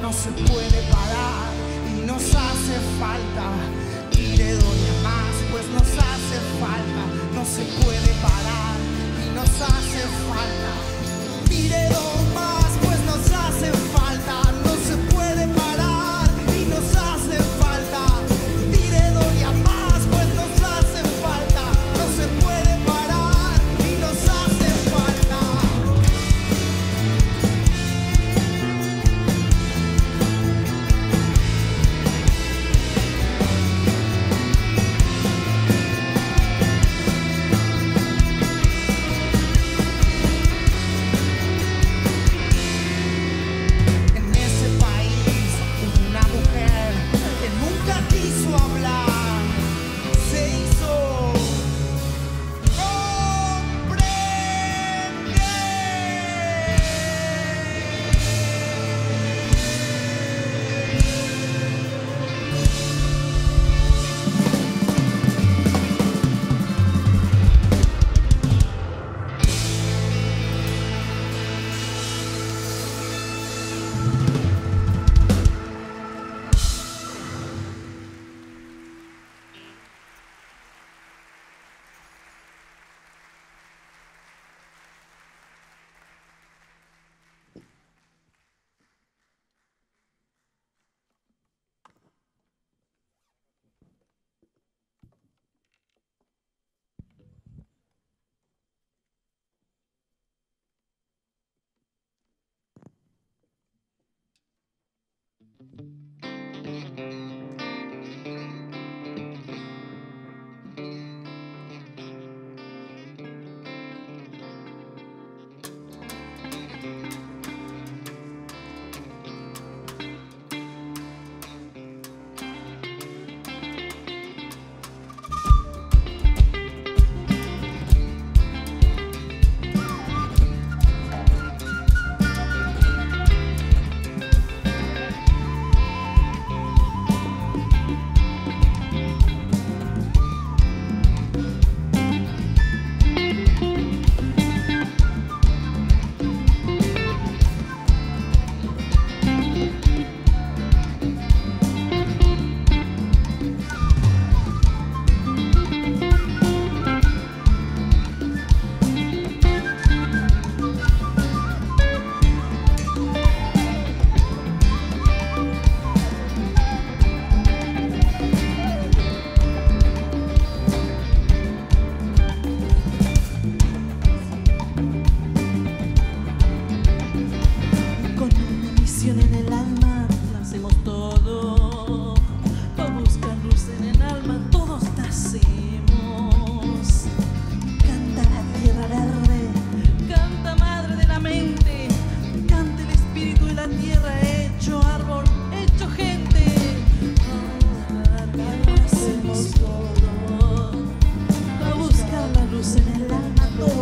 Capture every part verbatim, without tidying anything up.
no se puede parar y nos hace falta. Tire doña más, pues nos hace falta. No se puede parar y nos hace falta. Tire dos más, pues nos hace falta. No se puede parar y nos hace falta. Tire doña más, pues nos hace falta. No se puede parar y nos hace falta.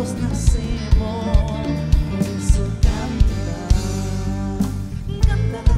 Nacemos, por eso canta, canta la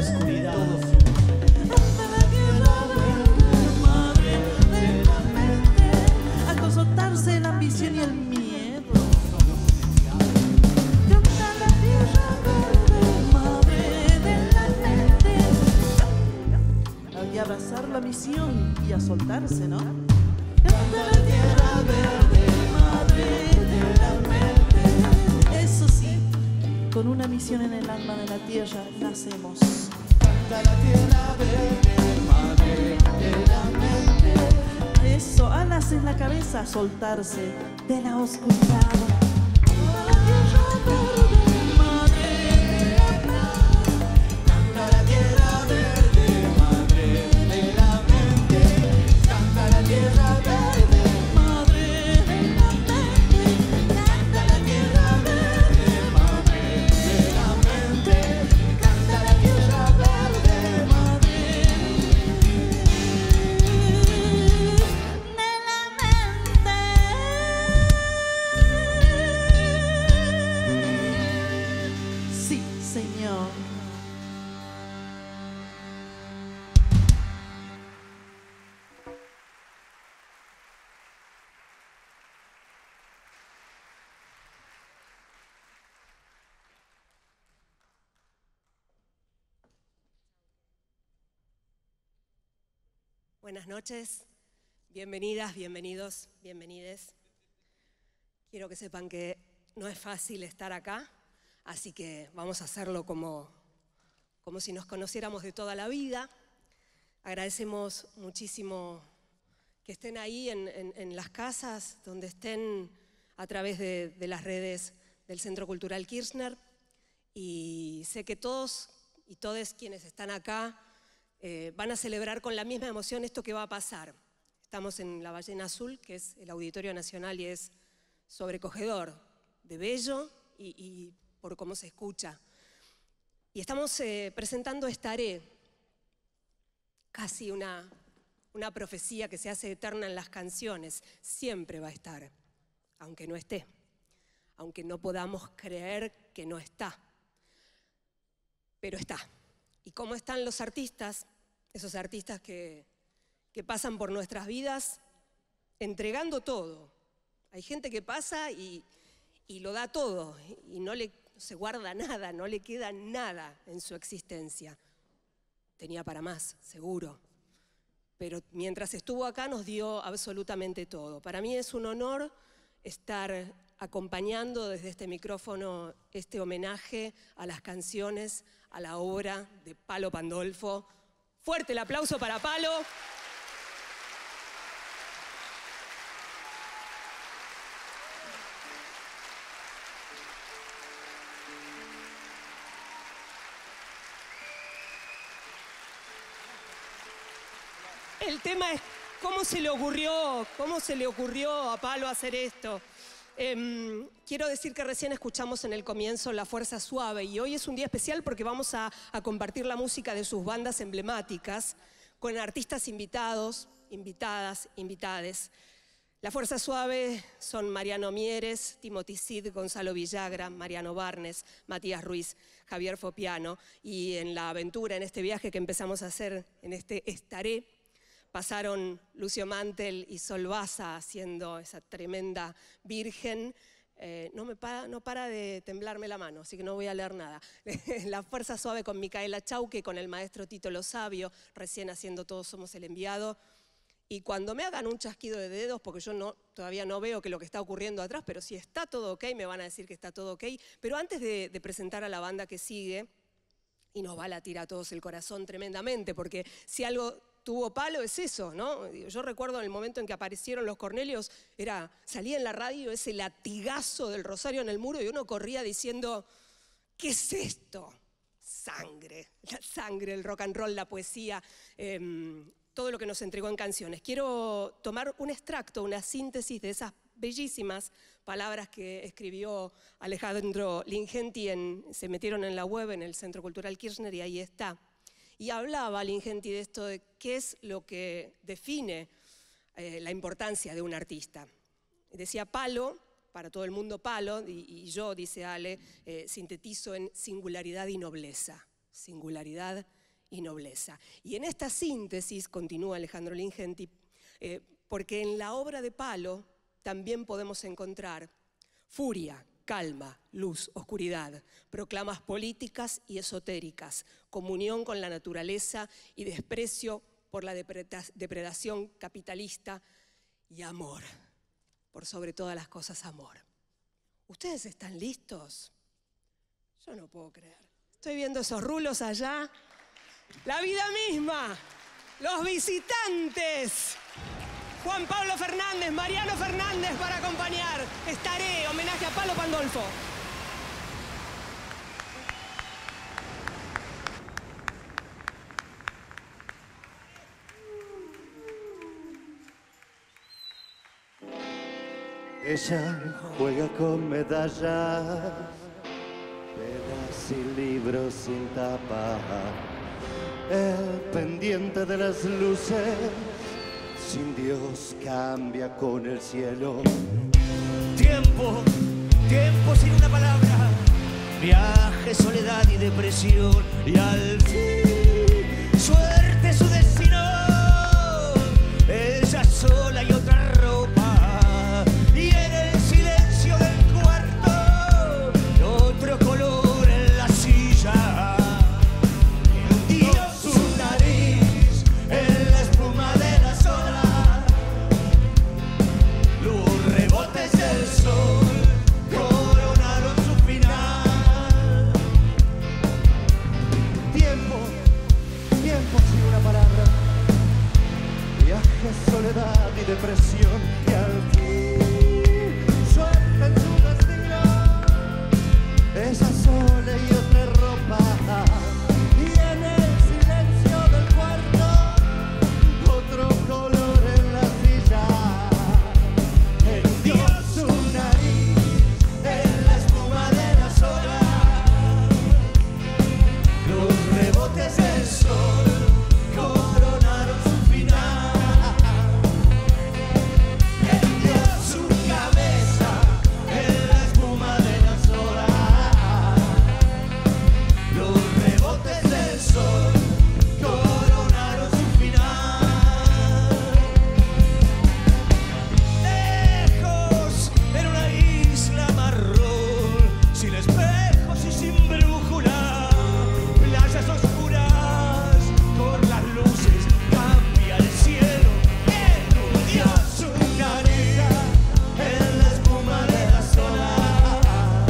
oscuridad. Canta la tierra verde, madre de la mente, a consultarse la ambición y el miedo. Canta la tierra verde, madre de la mente, y abrazar la misión y a soltarse, ¿no? Canta la tierra verde, madre de la mente. Eso sí, con una misión en el alma de la tierra nacemos. Canta la tierra verde, madre de la mente. Eso, alas en la cabeza, soltarse de la oscuridad. Canta la tierra verde, madre de la mente. Canta la tierra verde, madre de la mente. Canta la tierra verde, Madre de la mente, canta la tierra verde, madre de la mente. Canta la tierra verde, madre. de la mente. Sí, Señor. Buenas noches, bienvenidas, bienvenidos, bienvenides. Quiero que sepan que no es fácil estar acá, así que vamos a hacerlo como, como si nos conociéramos de toda la vida. Agradecemos muchísimo que estén ahí en, en, en las casas, donde estén a través de, de las redes del Centro Cultural Kirchner. Y sé que todos y todas quienes están acá Eh, van a celebrar con la misma emoción esto que va a pasar. Estamos en la Ballena Azul, que es el Auditorio Nacional, y es sobrecogedor, de bello y, y por cómo se escucha. Y estamos eh, presentando Estaré, casi una, una profecía que se hace eterna en las canciones. Siempre va a estar, aunque no esté, aunque no podamos creer que no está, pero está. ¿Y cómo están los artistas? Esos artistas que, que pasan por nuestras vidas entregando todo. Hay gente que pasa y, y lo da todo y no le no se guarda nada, no le queda nada en su existencia. Tenía para más, seguro. Pero mientras estuvo acá nos dio absolutamente todo. Para mí es un honor estar acompañando desde este micrófono este homenaje a las canciones, a la obra de Palo Pandolfo. Fuerte el aplauso para Palo. El tema es cómo se le ocurrió, cómo se le ocurrió a Palo hacer esto. Eh, quiero decir que recién escuchamos en el comienzo La Fuerza Suave y hoy es un día especial porque vamos a, a compartir la música de sus bandas emblemáticas con artistas invitados, invitadas, invitades. La Fuerza Suave son Mariano Mieres, Timothy Cid, Gonzalo Villagra, Mariano Barnes, Matías Ruiz, Javier Fopiano, y en la aventura, en este viaje que empezamos a hacer, en este Estaré, pasaron Lucio Mantel y Sol Baza haciendo esa tremenda Virgen. Eh, no, me para, no para de temblarme la mano, así que no voy a leer nada. La Fuerza Suave con Micaela Chauque, con el maestro Tito Lo Sabio, recién haciendo Todos Somos el Enviado. Y cuando me hagan un chasquido de dedos, porque yo no, todavía no veo que lo que está ocurriendo atrás, pero si está todo ok, me van a decir que está todo ok. Pero antes de, de presentar a la banda que sigue, y nos va a latir a todos el corazón tremendamente, porque si algo tuvo Palo es eso, ¿no? Yo recuerdo en el momento en que aparecieron los Cornelios, era, salía en la radio ese latigazo del rosario en el muro y uno corría diciendo, ¿qué es esto? Sangre, la sangre, el rock and roll, la poesía, eh, todo lo que nos entregó en canciones. Quiero tomar un extracto, una síntesis de esas bellísimas palabras que escribió Alejandro Lingenti, en, se metieron en la web, en el Centro Cultural Kirchner, y ahí está. Y hablaba Lingenti de esto, de qué es lo que define eh, la importancia de un artista. Decía Palo, para todo el mundo Palo, y, y yo, dice Ale, eh, sintetizo en singularidad y nobleza. Singularidad y nobleza. Y en esta síntesis, continúa Alejandro Lingenti, eh, porque en la obra de Palo también podemos encontrar furia, calma, luz, oscuridad, proclamas políticas y esotéricas, comunión con la naturaleza y desprecio por la depredación capitalista y amor, por sobre todas las cosas amor. ¿Ustedes están listos? Yo no puedo creer. Estoy viendo esos rulos allá. La vida misma, los visitantes. Juan Pablo Fernández, Mariano Fernández para acompañar. Estaré, homenaje a Palo Pandolfo. Ella juega con medallas, pedas y libros sin tapa, el pendiente de las luces, sin Dios cambia con el cielo. Tiempo, tiempo sin una palabra, viaje, soledad y depresión, y al fin, suerte su destino, ella sola y otra ropa, y en el silencio del cuarto, otro color en la silla, y su nariz en la espuma de las olas, los rebotes del sol coronaron su final. Tiempo, tiempo sin una palabra, viaje, soledad y depresión, y al fin suelta en su destino, esa sola y otra ropa, y en el silencio del cuarto, otro color en la silla. Él dio su nariz en la espuma de las olas, los rebotes del sol coronaron su final. Él dio su cabeza en la espuma de las olas, los rebotes del sol coronaron su final. Lejos en una isla marrón, sin espejos y sin brújula, playas oscuras por las luces, cambia el cielo. Él dio su nariz en la espuma de las olas,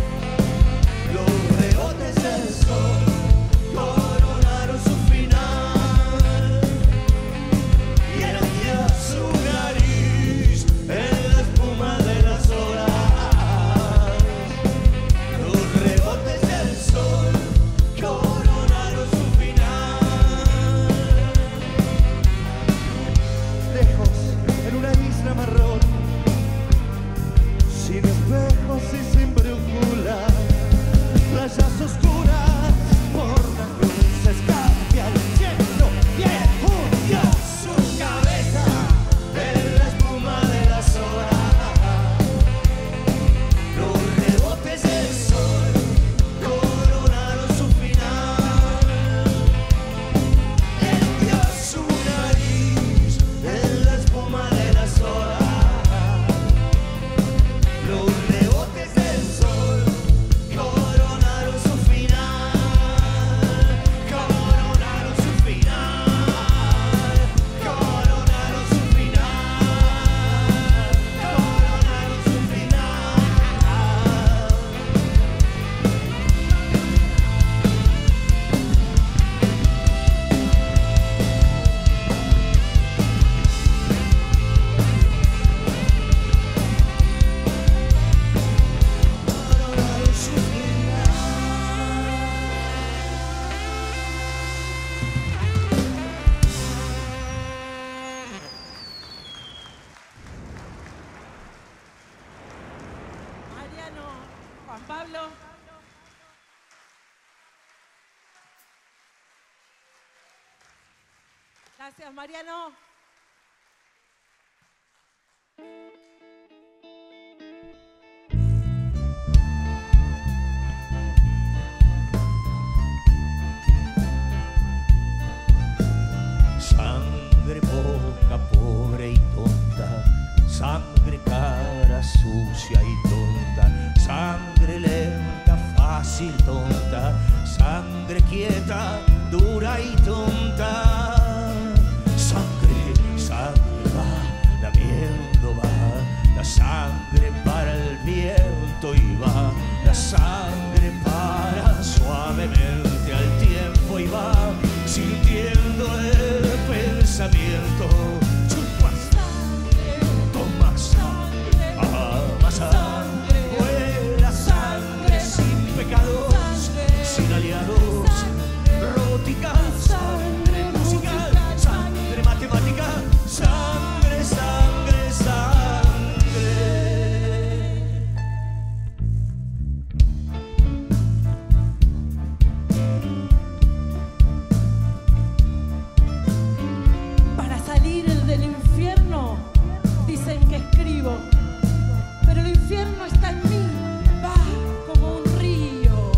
los rebotes del sol coronaron su final. Y él dio su nariz en la espuma de las olas, los rebotes del sol coronaron su final. Lejos en una isla marrón, sin espejos y sin brújula, playas oscuras por las luces, cambia el cielo. Y él hundió su cabeza en la espuma de las olas, los rebotes del sol coronaron su final. Él dio su nariz en la espuma de las olas, los rebotes del sol coronaron su final. Coronaron su final. Coronaron su final. Coronaron su final. Coronaron su final. Mariano, Juan Pablo. Gracias, Mariano. fácil, tonta, sangre quieta, dura y tonta. Sangre, sangre va, lamiendo va, la sangre para el viento y va, la sangre para suavemente al tiempo y va, sintiendo el pensamiento. Chupa sangre, toma sangre, ama sangre, vuela sangre sin pecados, sin aliados, robótica, sangre musical, sangre matemática, sangre, sangre, sangre. Para salir del infierno dicen que escribo, pero el infierno está en mí, va como un río.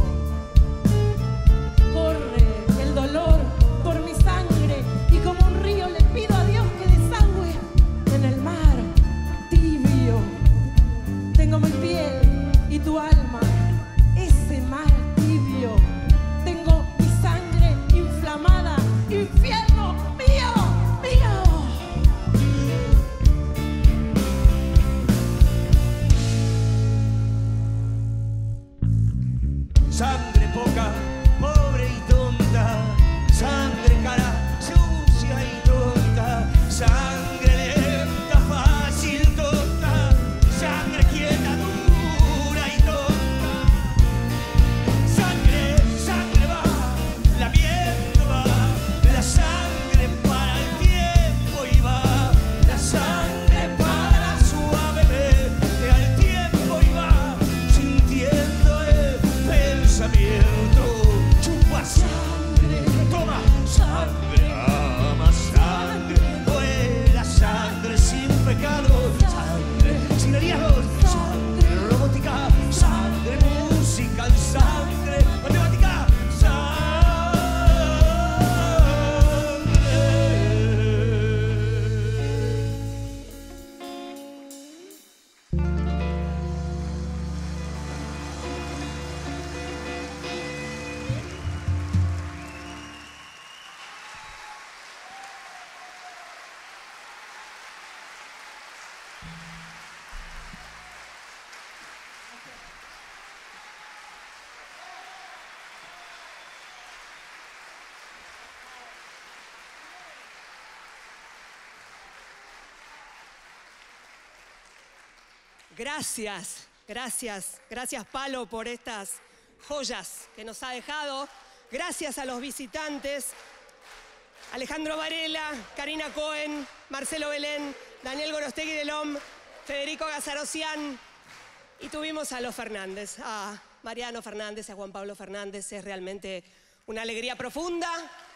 Corre el dolor por mi sangre y como un río le pido a Dios que desangüe en el mar tibio. Tengo mi piel y tu alma, ese mar tibio. Tengo mi sangre inflamada, infierno mío, mío. Sangre poca, pobre y tonta, sangre cara, sucia y tonta, sangre lenta, fácil, tonta, sangre quieta, dura y tonta. Sangre, sangre va, lamiendo va, la sangre para el tiempo y va, la sangre para suavemente al tiempo y va, sintiendo el pensamiento. Chupa sangre, toma sangre, ama sangre, vuela sangre sin pecado, sangre sin aliados, sangre robótica, sangre musical, sangre matemática, sangre. Gracias, gracias, gracias Palo por estas joyas que nos ha dejado. Gracias a los visitantes, Alejandro Varela, Karina Cohen, Marcelo Belén, Daniel Gorostegui del O M, Federico Gazarosian, y tuvimos a los Fernández, a Mariano Fernández, a Juan Pablo Fernández. Es realmente una alegría profunda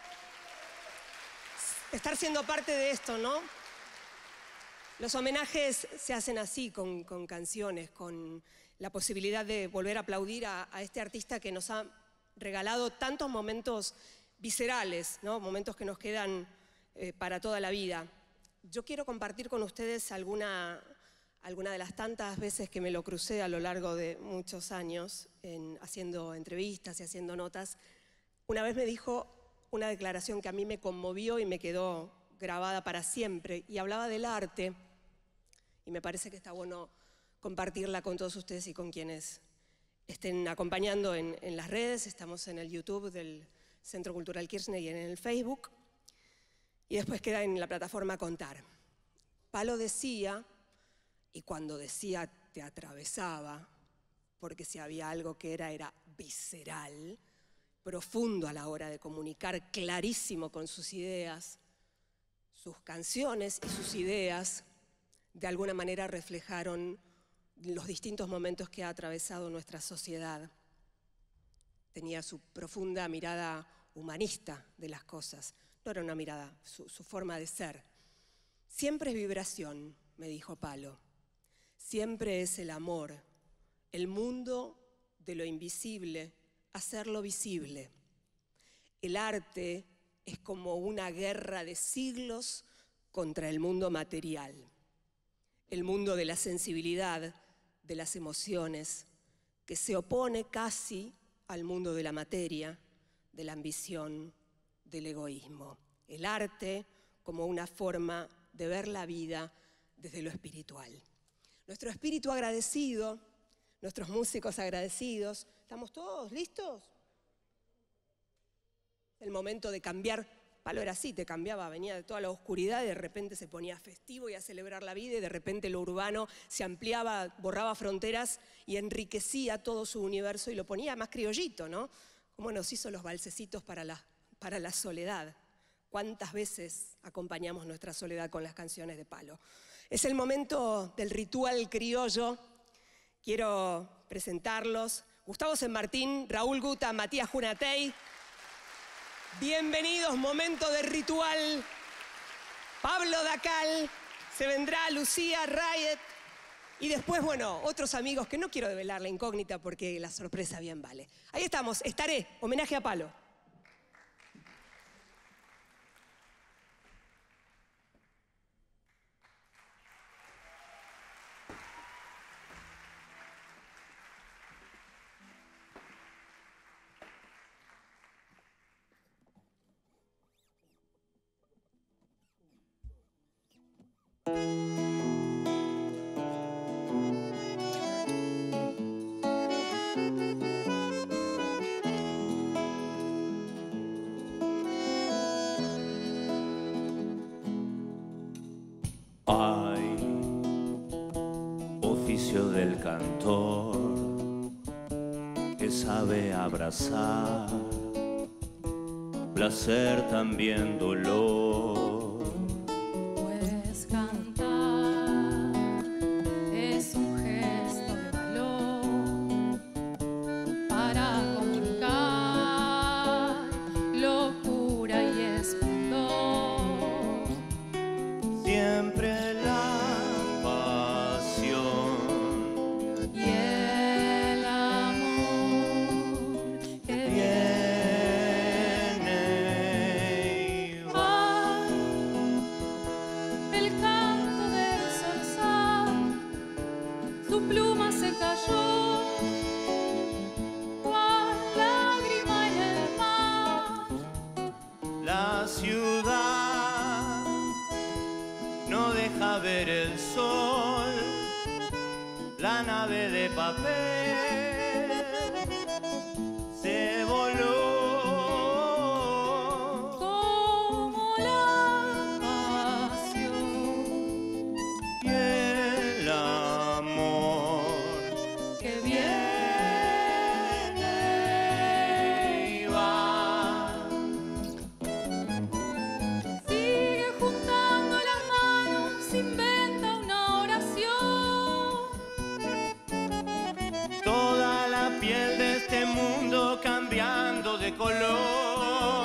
estar siendo parte de esto, ¿no? Los homenajes se hacen así, con, con canciones, con la posibilidad de volver a aplaudir a, a este artista que nos ha regalado tantos momentos viscerales, ¿no? Momentos que nos quedan eh, para toda la vida. Yo quiero compartir con ustedes alguna, alguna de las tantas veces que me lo crucé a lo largo de muchos años, en, haciendo entrevistas y haciendo notas. Una vez me dijo una declaración que a mí me conmovió y me quedó grabada para siempre, y hablaba del arte, y me parece que está bueno compartirla con todos ustedes y con quienes estén acompañando en, en las redes. Estamos en el YouTube del Centro Cultural Kirchner y en el Facebook, y después queda en la plataforma Contar. Palo decía, y cuando decía te atravesaba, porque si había algo que era, era visceral, profundo a la hora de comunicar, clarísimo con sus ideas. Sus canciones y sus ideas de alguna manera reflejaron los distintos momentos que ha atravesado nuestra sociedad. Tenía su profunda mirada humanista de las cosas. No era una mirada, su, su forma de ser. Siempre es vibración, me dijo Palo. Siempre es el amor, el mundo de lo invisible, hacerlo visible. El arte es como una guerra de siglos contra el mundo material, el mundo de la sensibilidad, de las emociones, que se opone casi al mundo de la materia, de la ambición, del egoísmo. El arte como una forma de ver la vida desde lo espiritual. Nuestro espíritu agradecido, nuestros músicos agradecidos. ¿Estamos todos listos? El momento de cambiar. Palo era así, te cambiaba, venía de toda la oscuridad y de repente se ponía festivo y a celebrar la vida y de repente lo urbano se ampliaba, borraba fronteras y enriquecía todo su universo y lo ponía más criollito, ¿no? Cómo nos hizo los valsecitos para la, para la soledad. ¿Cuántas veces acompañamos nuestra soledad con las canciones de Palo? Es el momento del ritual criollo. Quiero presentarlos. Gustavo San Martín, Raúl Guta, Matías Junatey. Bienvenidos, momento de ritual. Pablo Dacal, se vendrá Lucía, Riot. Y después, bueno, otros amigos que no quiero develar la incógnita porque la sorpresa bien vale. Ahí estamos, Estaré, homenaje a Palo. Hay oficio del cantor que sabe abrazar, placer también dolor. Pues cantar es un gesto de valor para comunicar locura y esplendor. Siempre la pasión Y el amor que viene y va. el canto del zorzal, su pluma se cayó, cual lágrima en el mar. La ciudad no deja ver el sol, la nave de papel se voló. Como la pasión Y el amor que viene y va. sigue juntando las manos, inventa una oración. Toda la piel de este mundo cambiando de color.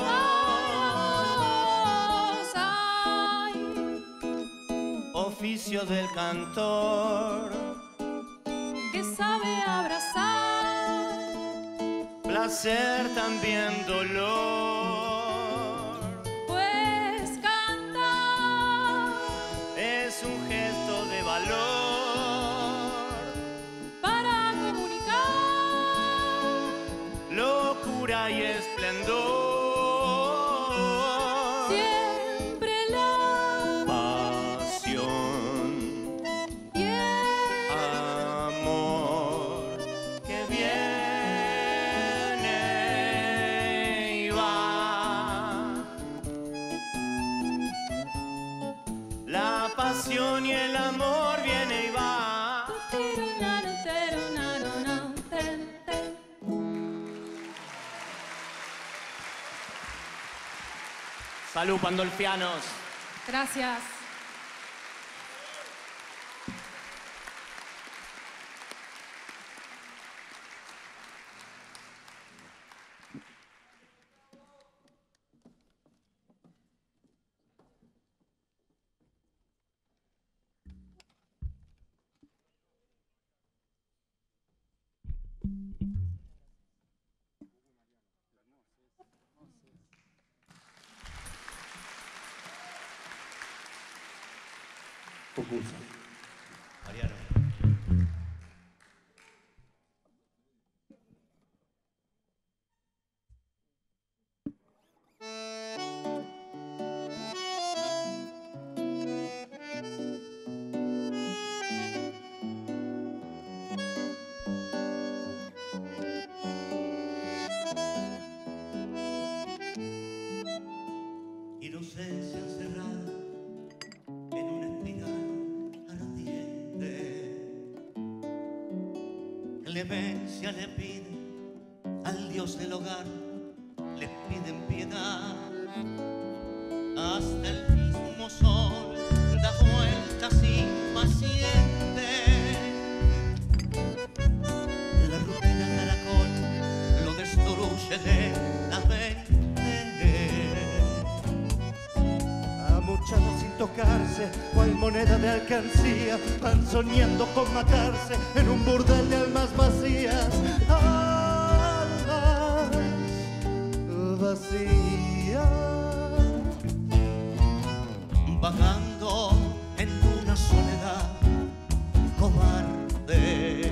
Ay, Oficio del cantor, que sabe abrazar, placer también dolor. pues cantar Es un gesto de valor, para comunicar locura y esplendor. siempre la Pasión, y el amor que viene y va. La pasión y el amor viene y va. Salud, pandolfianos. Gracias. Mariano. Clemencia le pide al Dios del hogar, le piden piedad. Hasta el mismo sol da vueltas impaciente. La rutina caracol lo destruye de la mente. Amuchados sin tocarse, cual moneda de alcancía, van soñando con matarse en un burdel de almas vacías. Almas vacías. Vagando en una soledad cobarde,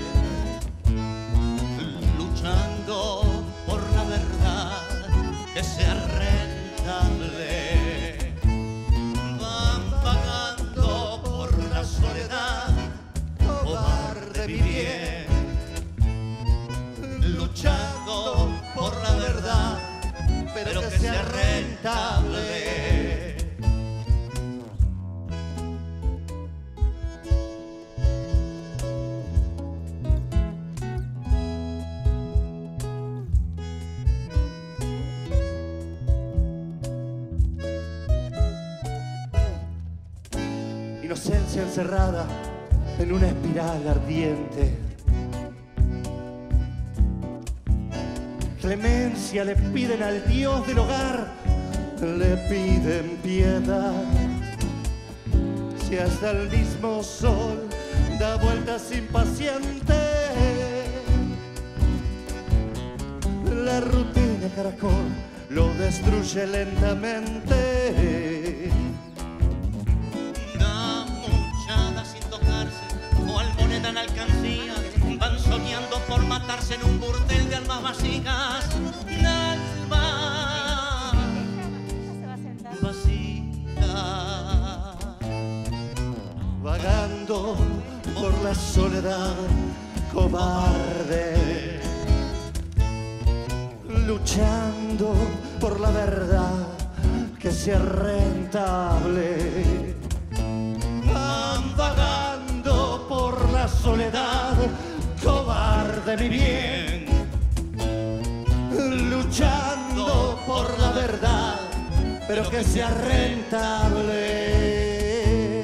luchando por la verdad que sea rentable. Van vagando por la soledad cobarde mi bien, luchando por la verdad, pero que sea rentable. Inocencia encerrada en una espiral ardiente. Clemencia le piden al Dios del hogar, le piden piedad. Si hasta el mismo sol da vueltas impaciente, la rutina caracol lo destruye lentamente. Cual moneda en alcancía, van soñando por matarse en un burdel de almas vacías. Almas vacías, vagando por la soledad cobarde, luchando por la verdad que sea rentable. Van vagando por la soledad cobarde mi bien, luchando por la verdad, pero que sea rentable.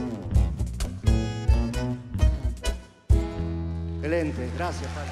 Excelente, gracias, Pablo.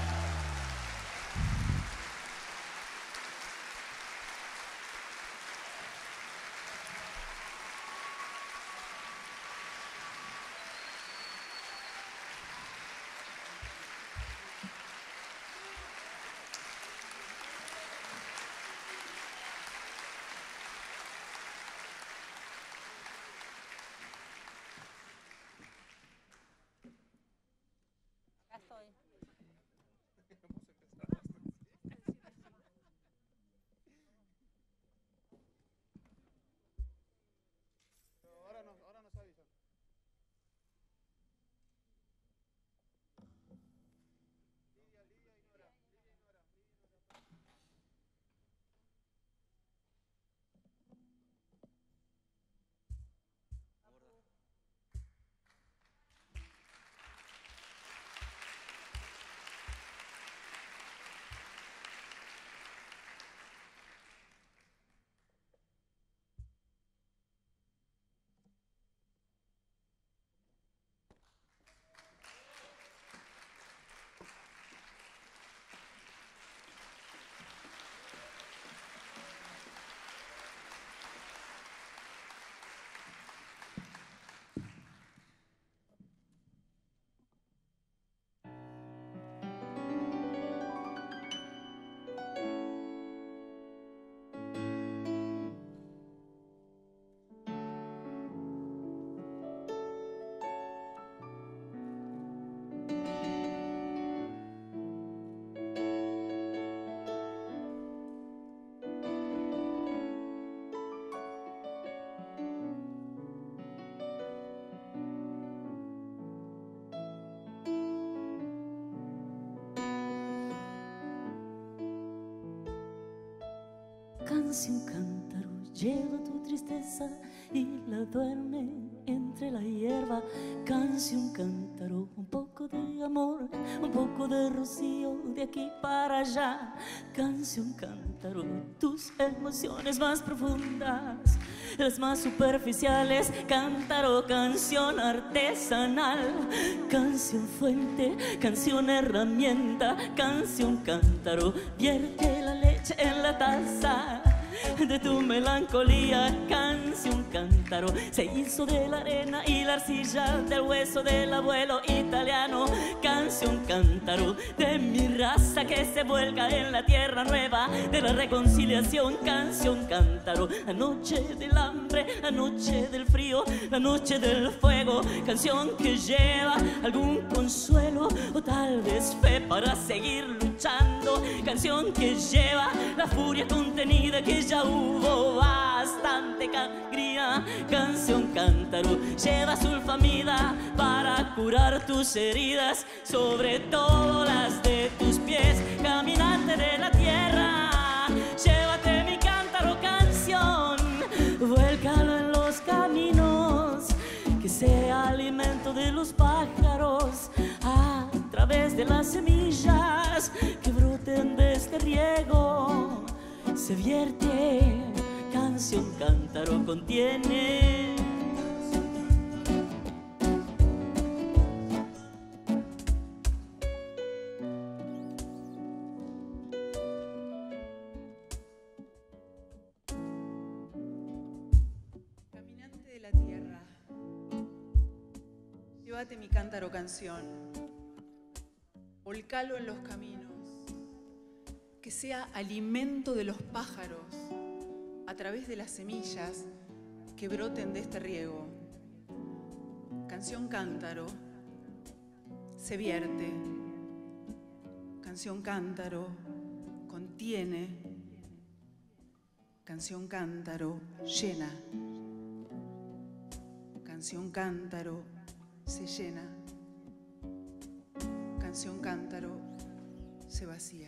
Cansi un cantarull lleva tu tristeza y la duerme entre la hierba. Canción, cántaro, un poco de amor, un poco de rocío de aquí para allá. Canción, cántaro, tus emociones más profundas, las más superficiales. Cántaro, canción artesanal, canción fuente, canción herramienta. Canción, cántaro, vierte la leche en la taza de tu melancolía. Canción, cántaro, se hizo de la arena y la arcilla, del hueso del abuelo italiano. Canción, cántaro, de mi raza que se vuelca en la tierra nueva de la reconciliación. Canción, cántaro, la noche del hambre, la noche del frío, la noche del fuego. Canción que lleva algún consuelo o tal vez fe para seguir luchando. Canción que lleva la furia contenida, que ya hubo bastante sangría. Canción, cántaro, lleva sulfamida para curar tus heridas, sobre todo las de tus pies. Caminante de la tierra, llévate mi cántaro, canción, vuélcalo en los caminos, que sea alimento de los pájaros a través de las semillas que broten de este riego. Se vierte, canción, cántaro contiene. Caminante de la tierra, llévate mi cántaro, canción, volcalo en los caminos, que sea alimento de los pájaros a través de las semillas que broten de este riego. Canción, cántaro, se vierte. Canción, cántaro, contiene. Canción, cántaro, llena. Canción, cántaro, se llena. Canción, cántaro, se vacía.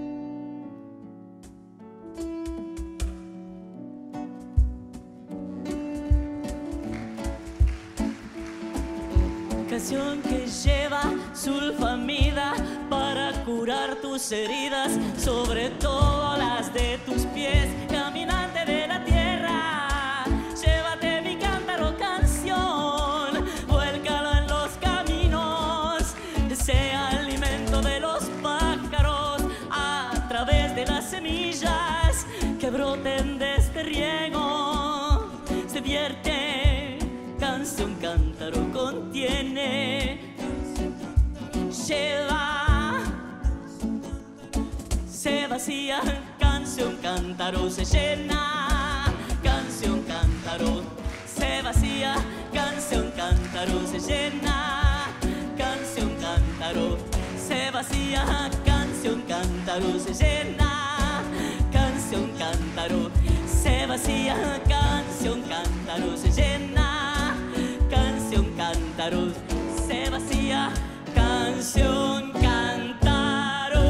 Canción que lleva sulfamida para curar tus heridas, sobre todo las de tus pies. Caminante de la tierra, llévate mi cántaro, canción, vuélcalo en los caminos, sea alimento de los pájaros a través de las semillas que broten de este riego. Se vierte, canción, cántaro contiene. Lleva, se vacía. Canción, cántaro se llena. Canción, cántaro se vacía. Canción, cántaro se llena. Canción, cántaro se vacía. Canción, cántaro se llena. Canción, cántaro se vacía. Canción, cántaro se llena. Canción, cántaro se vacía. Canción, cántaro.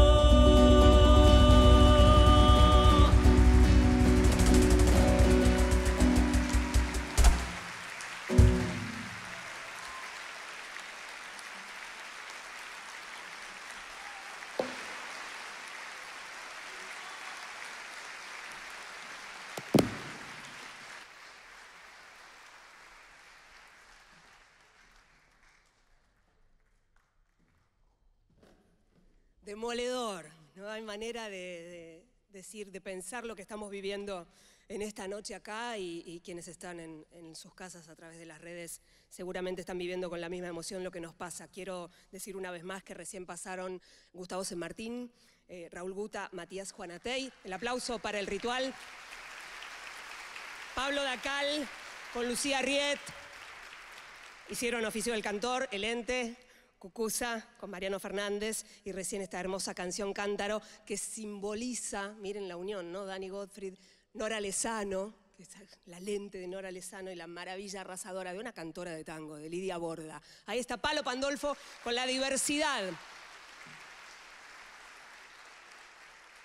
Demoledor, no hay manera de, de decir, de pensar lo que estamos viviendo en esta noche acá, y, y quienes están en, en sus casas a través de las redes seguramente están viviendo con la misma emoción lo que nos pasa. Quiero decir una vez más que recién pasaron Gustavo San Martín, eh, Raúl Guta, Matías Juanatey. El aplauso para el ritual. Pablo Dacal con Lucía Riet hicieron oficio del cantor, El Ente, Cucuza con Mariano Fernández, y recién esta hermosa canción Cántaro que simboliza, miren la unión, ¿no? Dani Gottfried, Nora Lezano, que es la lente de Nora Lezano y la maravilla arrasadora de una cantora de tango, de Lidia Borda. Ahí está Palo Pandolfo con la diversidad.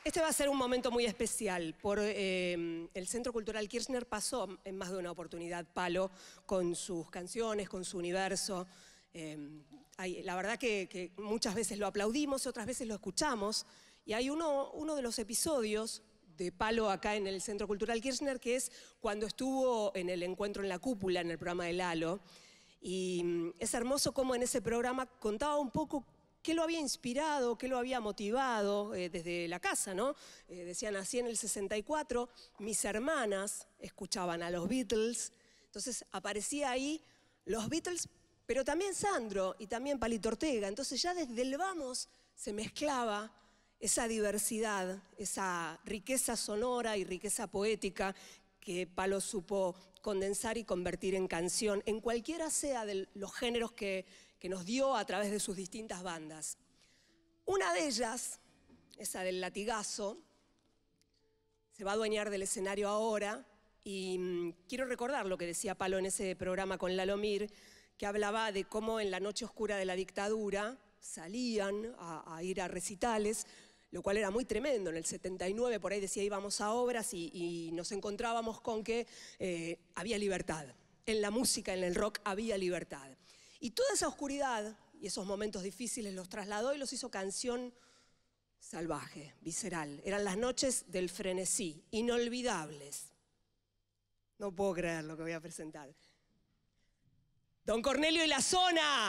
Este va a ser un momento muy especial. Por eh, el Centro Cultural Kirchner pasó en más de una oportunidad Palo con sus canciones, con su universo. Eh, hay, la verdad que, que muchas veces lo aplaudimos, otras veces lo escuchamos. Y hay uno, uno de los episodios de Palo acá en el Centro Cultural Kirchner, que es cuando estuvo en el encuentro en la cúpula, en el programa de Lalo. Y es hermoso cómo en ese programa contaba un poco qué lo había inspirado, qué lo había motivado eh, desde la casa, ¿no? Eh, decía, nací en el sesenta y cuatro, mis hermanas escuchaban a los Beatles, entonces aparecía ahí los Beatles, pero también Sandro y también Palito Ortega. Entonces ya desde el vamos se mezclaba esa diversidad, esa riqueza sonora y riqueza poética que Palo supo condensar y convertir en canción, en cualquiera sea de los géneros que, que nos dio a través de sus distintas bandas. Una de ellas, esa del latigazo, se va a adueñar del escenario ahora y mmm, quiero recordar lo que decía Palo en ese programa con Lalo Mir, que hablaba de cómo en la noche oscura de la dictadura salían a, a ir a recitales, lo cual era muy tremendo. En el setenta y nueve por ahí decía íbamos a obras y, y nos encontrábamos con que eh, había libertad. En la música, en el rock había libertad. Y toda esa oscuridad y esos momentos difíciles los trasladó y los hizo canción salvaje, visceral. Eran las noches del frenesí, inolvidables. No puedo creer lo que voy a presentar. Don Cornelio y la Zona.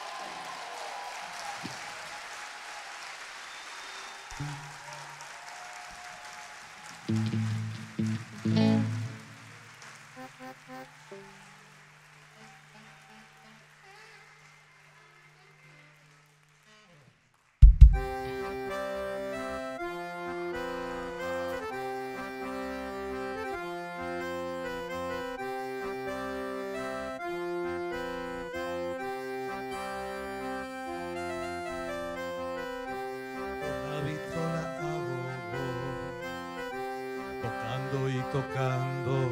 Tocando,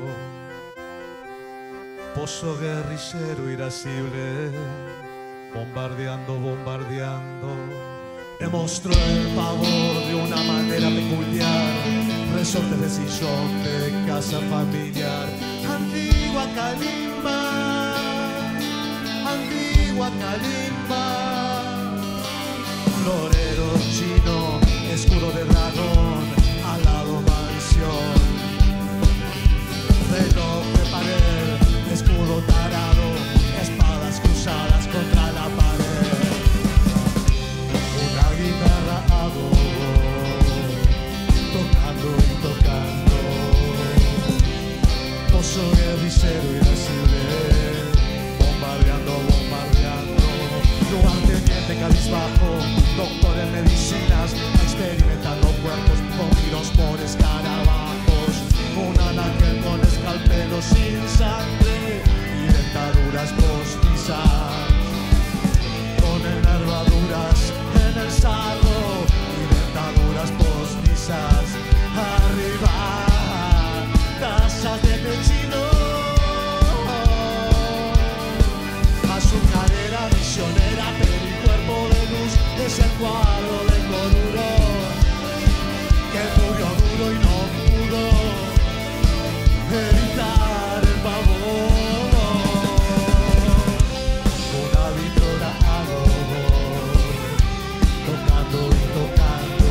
pozo guerrillero irascible, bombardeando, bombardeando. Me mostró el pavor de una manera peculiar, resortes de sillón de casa familiar. Antigua calimba, antigua calimba, florero chino, escudo de dragón, alado mansión. Reloj de pared, escudo tarado, espadas cruzadas contra la pared. Una guitarra hago, tocando y tocando. Pozo guerrillero irascible, bombardeando, bombardeando. Lugarteniente cabizbajo, doctor en medicinas, experimentando cuerpos comidos por escarabajos. Un ángel con escalpelo sin sangre y dentaduras postizas, con enervaduras en el sarro y dentaduras postizas. Arriba, tazas de pechino, azucarera misionera, pero y cuerpo de luz es el cuadro de Coruro, que murió duro y no pudo evitar el pavor. Una vitrola hago, tocando y tocando.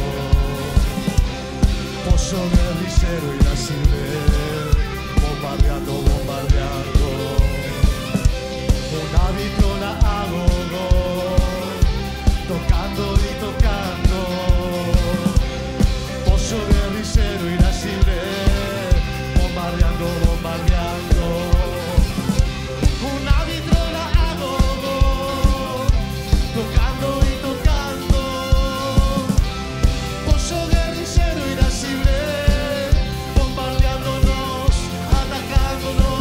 Pozo guerrillero irascible, bombardeando, bombardeando. Una vitrola hago, tocando y tocando. Pozo guerrillero irascible, bombardeando, bombardeando. Una vitrola hago, tocando y tocando. Pozo guerrillero irascible, bombardeándonos, atacándonos.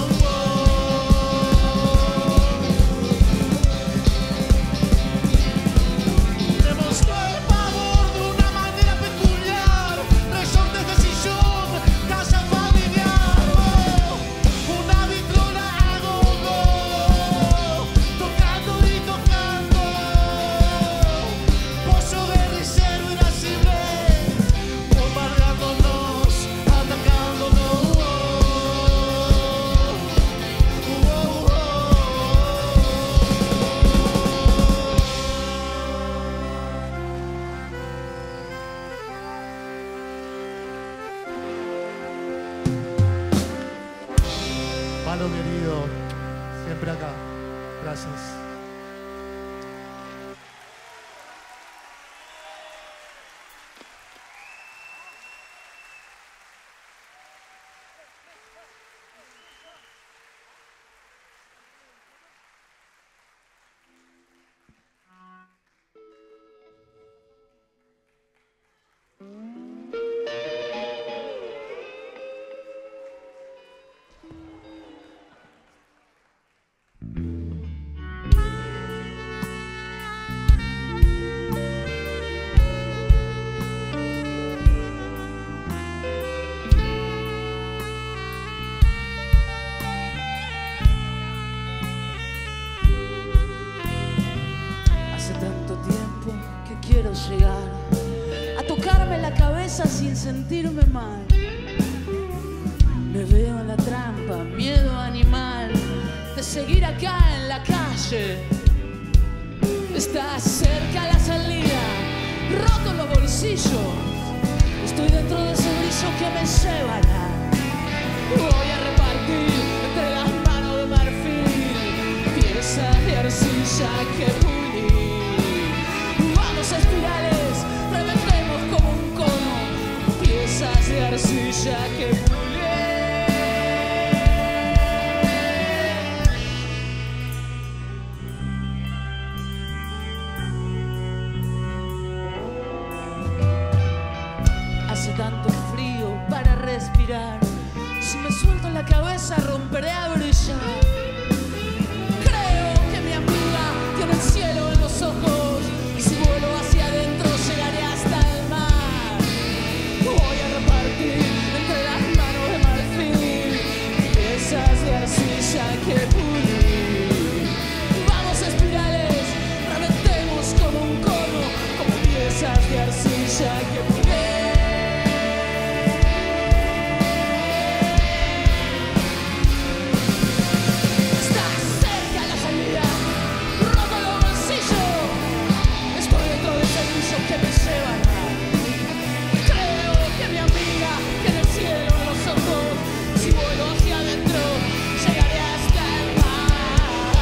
Palo querido, siempre acá. Gracias. Llegar a tocarme la cabeza sin sentirme mal. Me veo en la trampa, miedo animal de seguir acá en la calle. Está cerca la salida, roto los bolsillos. Estoy dentro de ese brillo que me llevará. Voy a repartir entre las manos de marfil piezas de arcilla que pulir. Espirales, reventemos como un cono, piezas de arcilla que pulir. Hace tanto frío para respirar, si me suelto la cabeza romperé a brillar. Creo que mi amiga tiene el cielo en los ojos. Si vuelo hacia adentro llegaré hasta el mar. Voy a repartir entre las manos de marfil piezas de arcilla que pulir. Vamos espirales, reventemos como un cono, como piezas de arcilla que pulir. Que me llevará. Creo que mi amiga tiene el cielo en los ojos. Si vuelo hacia adentro, llegaré hasta el mar.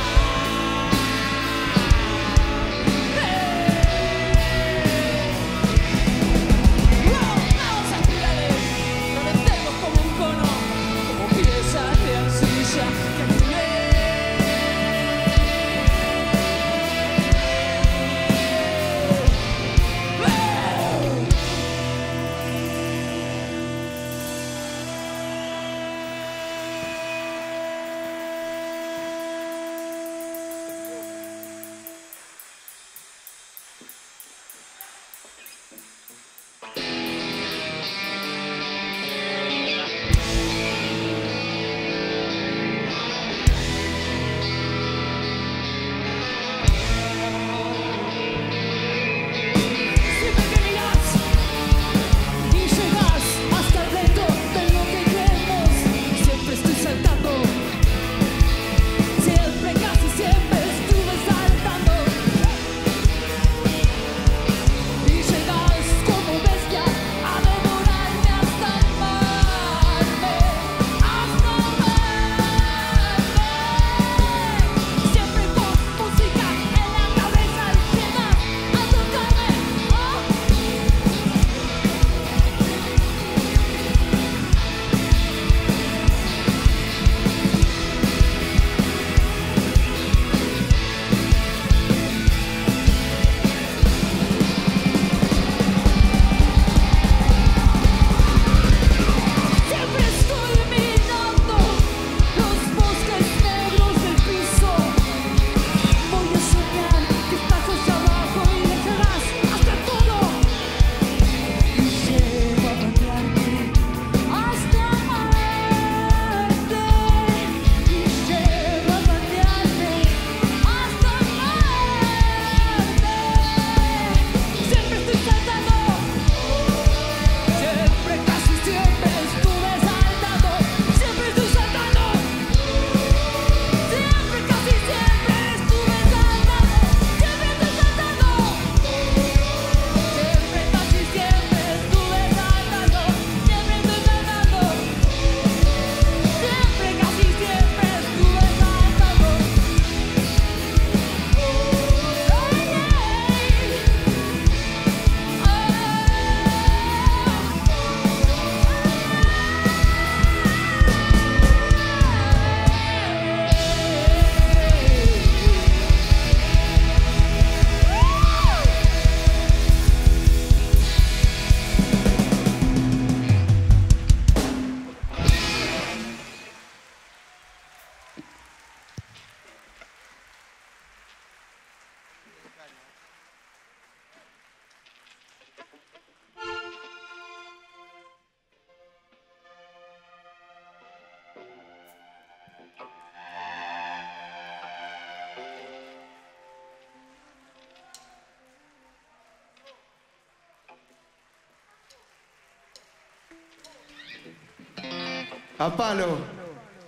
A palo.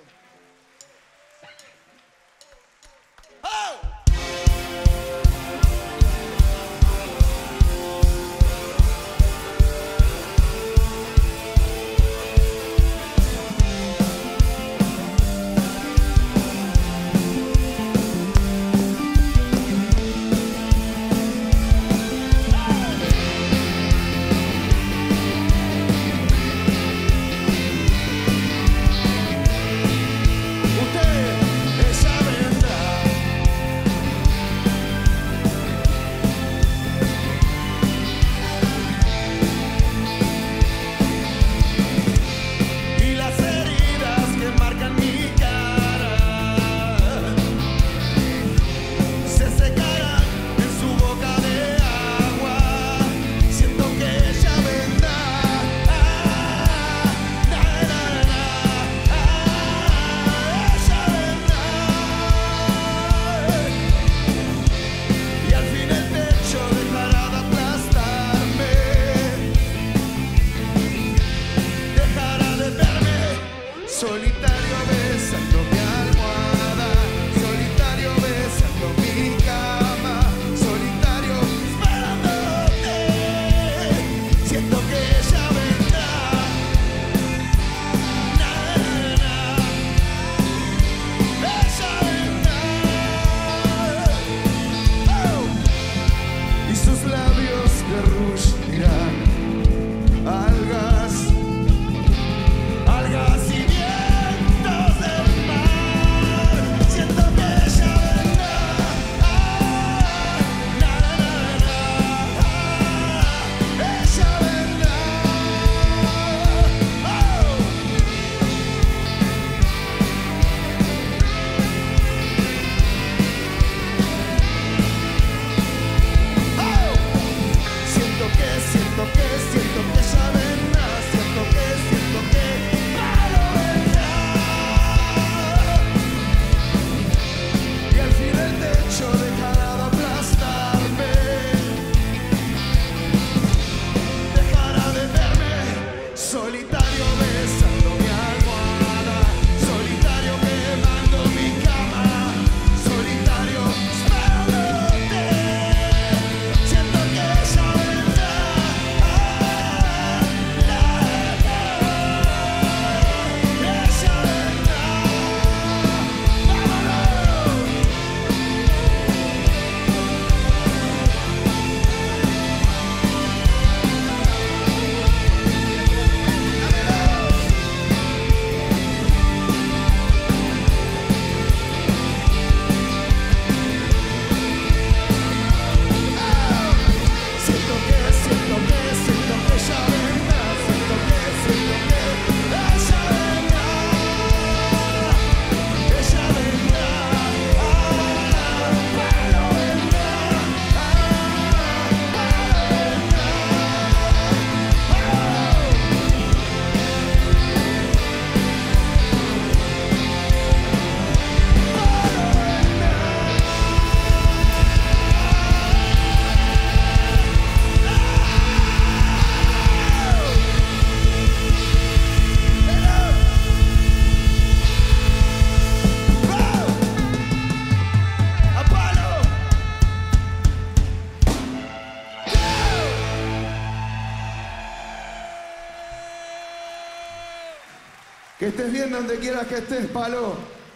Que estés bien donde quieras que estés, Palo.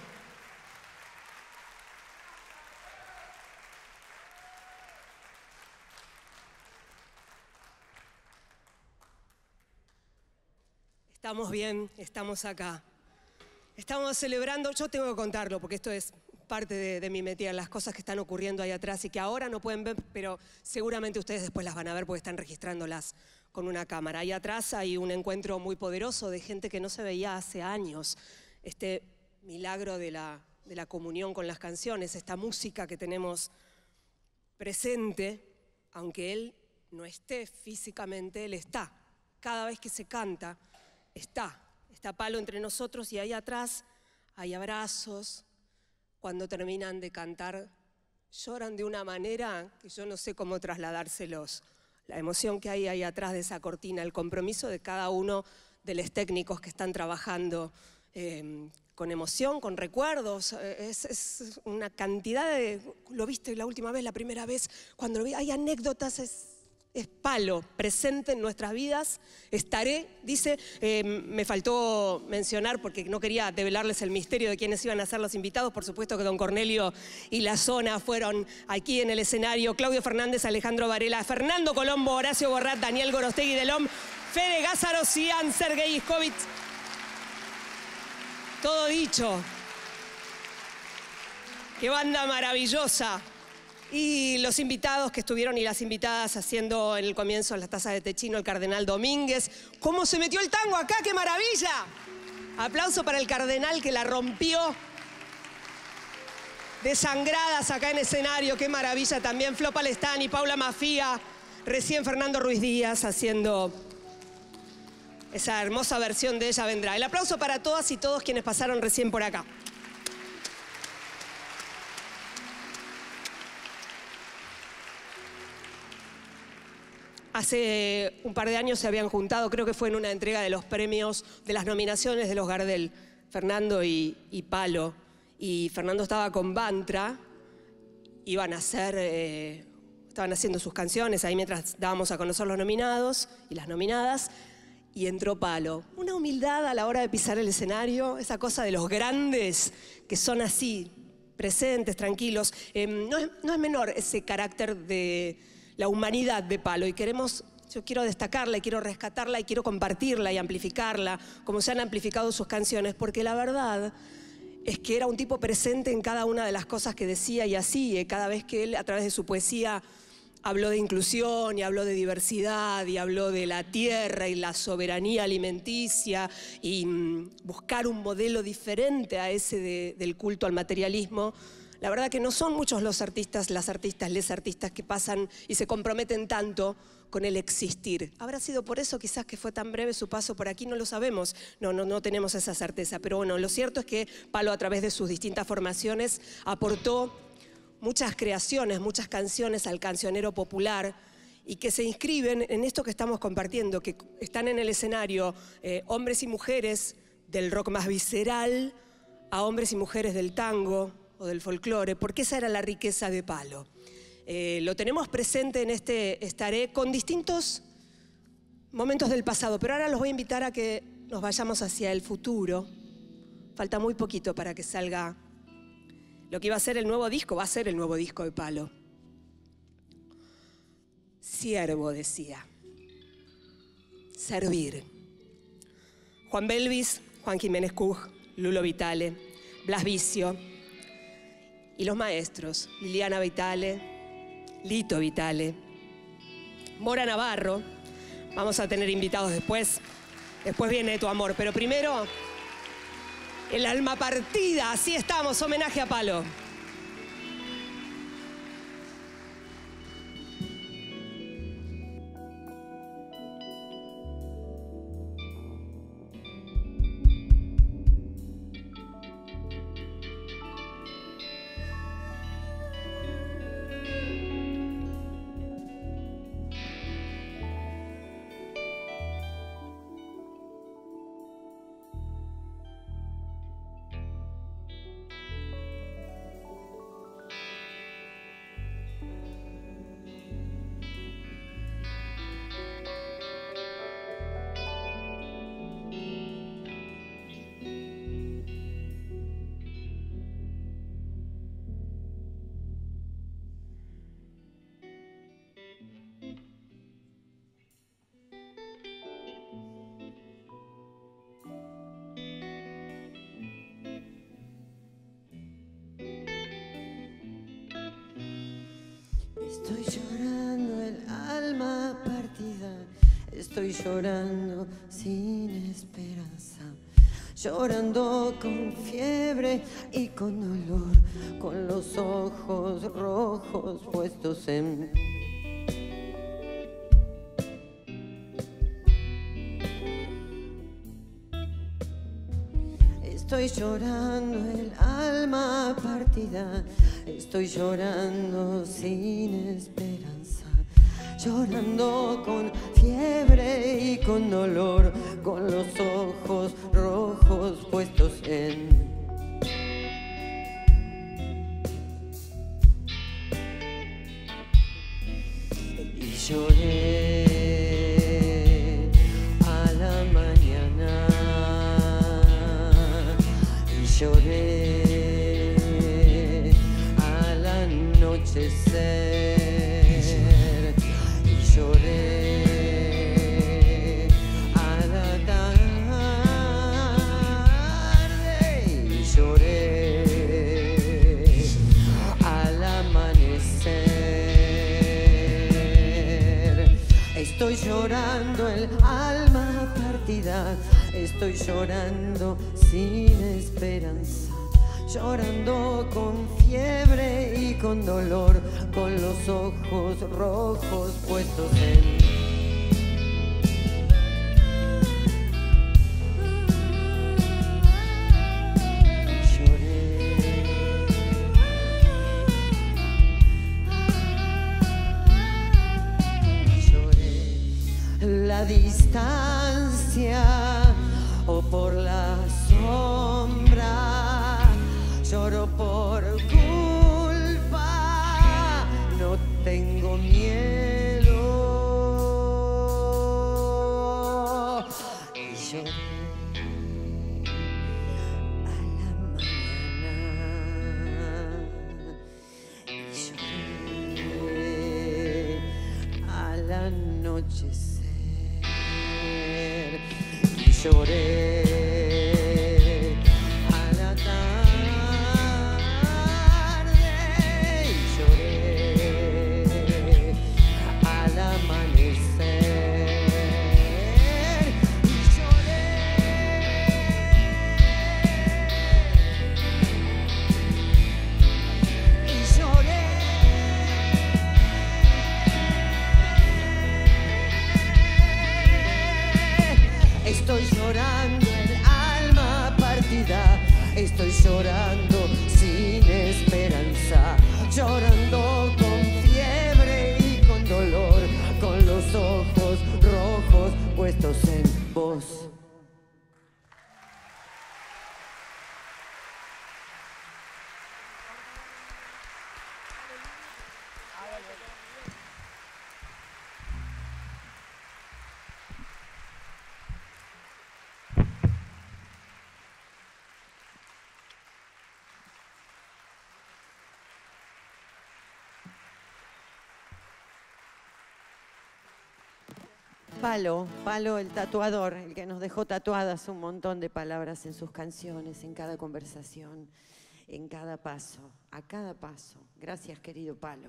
Estamos bien, estamos acá. Estamos celebrando, yo tengo que contarlo porque esto es parte de, de mi metida, las cosas que están ocurriendo ahí atrás y que ahora no pueden ver, pero seguramente ustedes después las van a ver porque están registrándolas con una cámara. Ahí atrás hay un encuentro muy poderoso de gente que no se veía hace años. Este milagro de la, de la comunión con las canciones, esta música que tenemos presente, aunque él no esté físicamente, él está. Cada vez que se canta, está. Está Palo entre nosotros y ahí atrás hay abrazos. Cuando terminan de cantar, lloran de una manera que yo no sé cómo trasladárselos. La emoción que hay ahí atrás de esa cortina, el compromiso de cada uno de los técnicos que están trabajando eh, con emoción, con recuerdos. Es, es una cantidad de... Lo viste la última vez, la primera vez, cuando lo vi, hay anécdotas, es, es Palo, presente en nuestras vidas. Estaré, dice, eh, me faltó mencionar porque no quería develarles el misterio de quiénes iban a ser los invitados. Por supuesto que don Cornelio y la zona fueron aquí en el escenario. Claudio Fernández, Alejandro Varela, Fernando Colombo, Horacio Borrat, Daniel Gorostegui Delom, Fede Gázaro, Cian, Sergei Iskovich. Todo dicho. Qué banda maravillosa. Y los invitados que estuvieron y las invitadas haciendo en el comienzo las tazas de té chino, el Cardenal Domínguez. ¿Cómo se metió el tango acá? ¡Qué maravilla! Aplauso para el Cardenal que la rompió. Desangradas acá en escenario, qué maravilla. También Flo Palestani, Paula Mafía, recién Fernando Ruiz Díaz haciendo esa hermosa versión de Ella Vendrá. El aplauso para todas y todos quienes pasaron recién por acá. Hace un par de años se habían juntado, creo que fue en una entrega de los premios, de las nominaciones de los Gardel, Fernando y, y Palo. Y Fernando estaba con Bantra, iban a hacer, eh, estaban haciendo sus canciones ahí mientras dábamos a conocer los nominados y las nominadas. Y entró Palo. Una humildad a la hora de pisar el escenario, esa cosa de los grandes que son así, presentes, tranquilos. Eh, no, es, no es menor ese carácter de la humanidad de Palo y queremos, yo quiero destacarla y quiero rescatarla y quiero compartirla y amplificarla, como se han amplificado sus canciones, porque la verdad es que era un tipo presente en cada una de las cosas que decía y hacía, cada vez que él a través de su poesía habló de inclusión y habló de diversidad y habló de la tierra y la soberanía alimenticia y mm, buscar un modelo diferente a ese de, del culto al materialismo. La verdad que no son muchos los artistas, las artistas, les artistas que pasan y se comprometen tanto con el existir. ¿Habrá sido por eso quizás que fue tan breve su paso por aquí? No lo sabemos, no, no, no tenemos esa certeza. Pero bueno, lo cierto es que Palo a través de sus distintas formaciones aportó muchas creaciones, muchas canciones al cancionero popular y que se inscriben en esto que estamos compartiendo, que están en el escenario eh, hombres y mujeres del rock más visceral a hombres y mujeres del tango o del folclore, porque esa era la riqueza de Palo. Eh, lo tenemos presente en este Estaré con distintos momentos del pasado, pero ahora los voy a invitar a que nos vayamos hacia el futuro. Falta muy poquito para que salga lo que iba a ser el nuevo disco, va a ser el nuevo disco de Palo. Siervo, decía. Servir. Juan Belvis, Juan Jiménez Cuj, Lulo Vitale, Blas Vicio y los maestros, Liliana Vitale, Lito Vitale, Mora Navarro. Vamos a tener invitados después. Después viene Tu Amor, pero primero El Alma Partida. Así estamos, homenaje a Palo. Estoy llorando el alma partida, estoy llorando sin esperanza, llorando con fiebre y con dolor, con los ojos rojos puestos en... Estoy llorando el alma partida, estoy llorando sin esperanza, llorando con fiebre y con dolor, con los ojos rojos puestos en... Y lloré a la mañana, y lloré al anochecer, y lloré a la tarde, y lloré al amanecer. Estoy llorando el alma partida, estoy llorando sin esperanza, llorando con fiebre y con dolor, con los ojos rojos puestos en... La distancia o por la sombra, lloro por culpa, no tengo miedo. Y lloré a la mañana, y lloré al anochecer. Y lloré a la tarde, y lloré al amanecer, y lloré, y lloré. Estoy llorando el alma partida, estoy llorando sin esperanza, llorando con fiebre y con dolor, con los ojos rojos puestos en vos. Palo, Palo el tatuador, el que nos dejó tatuadas un montón de palabras en sus canciones, en cada conversación, en cada paso, a cada paso. Gracias, querido Palo.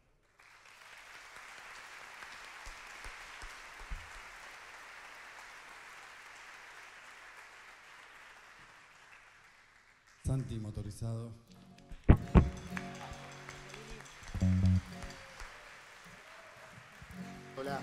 Santi motorizado. Hola.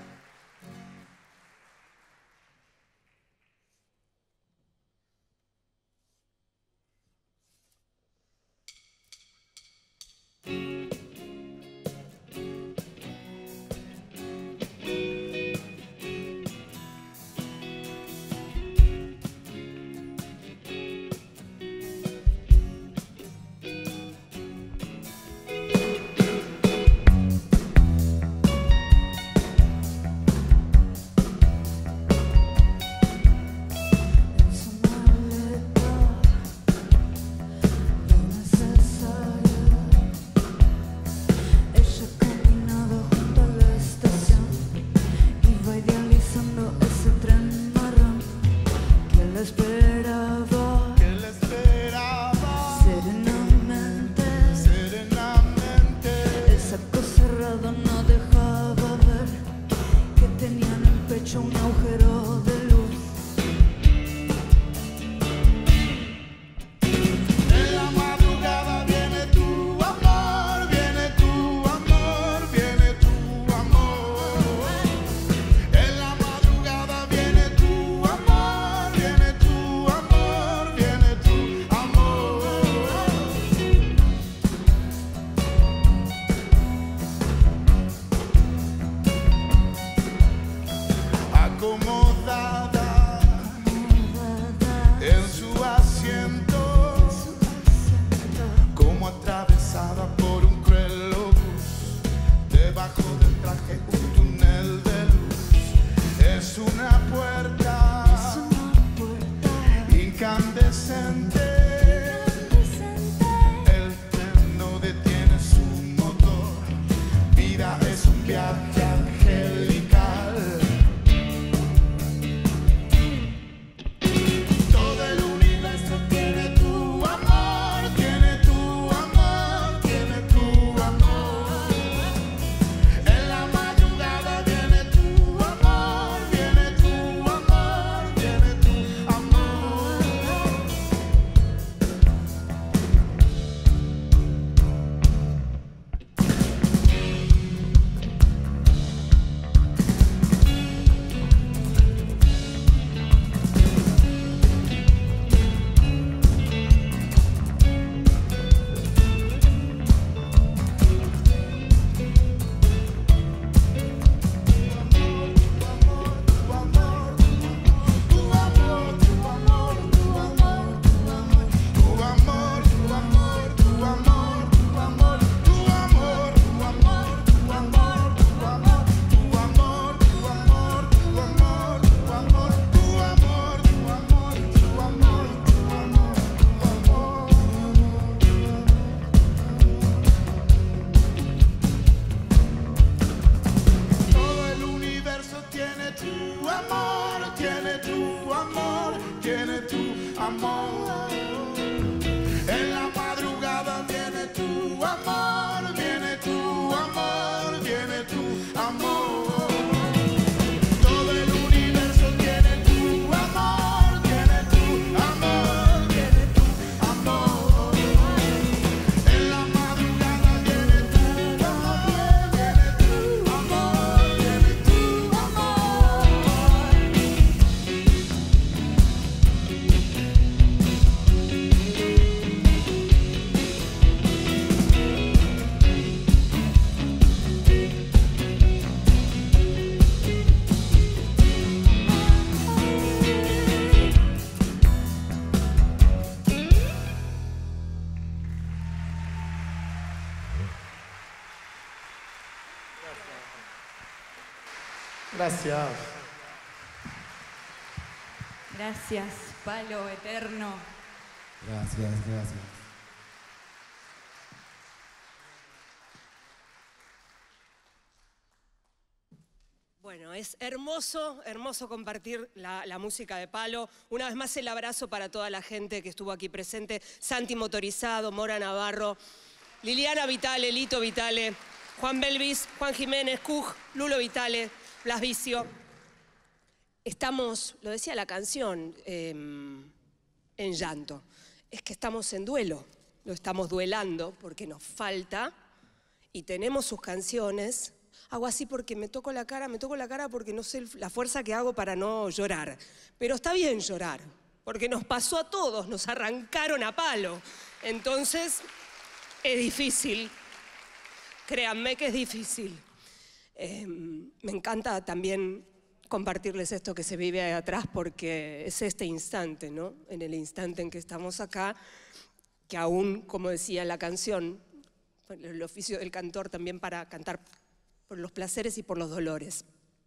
como acomodada en su asiento, como atravesada por un cruel obús, debajo del traje un túnel de luz. Es una puerta incandescente. El tren no detiene su motor. Vida es un viaje angelical. Todo el universo tiene tu amor, tiene tu amor, tiene tu amor. En la madrugada viene tu amor, viene tu amor, viene tu amor. Todo el universo tiene tu amor, tiene tu amor, tiene tu amor. En la madrugada viene tu amor, viene tu amor, viene tu amor. Todo el universo tiene tu amor, tiene tu amor, tiene tu amor. En la madrugada viene tu amor, viene tu amor, viene tu amor. Gracias. Gracias, Palo Eterno. Gracias, gracias. Bueno, es hermoso, hermoso compartir la, la música de Palo. Una vez más el abrazo para toda la gente que estuvo aquí presente. Santi Motorizado, Mora Navarro, Liliana Vitale, Lito Vitale, Juan Belvis, Juan Jiménez, Cuj, Lulo Vitale, Blas Vicio. Estamos, lo decía la canción, eh, en llanto. Es que estamos en duelo, lo estamos duelando porque nos falta y tenemos sus canciones. Hago así porque me toco la cara, me toco la cara porque no sé la fuerza que hago para no llorar. Pero está bien llorar, porque nos pasó a todos, nos arrancaron a palo. Entonces, es difícil. Créanme que es difícil. Eh, me encanta también compartirles esto que se vive ahí atrás porque es este instante, ¿no? En el instante en que estamos acá, que aún, como decía la canción, el oficio del cantor también para cantar por los placeres y por los dolores.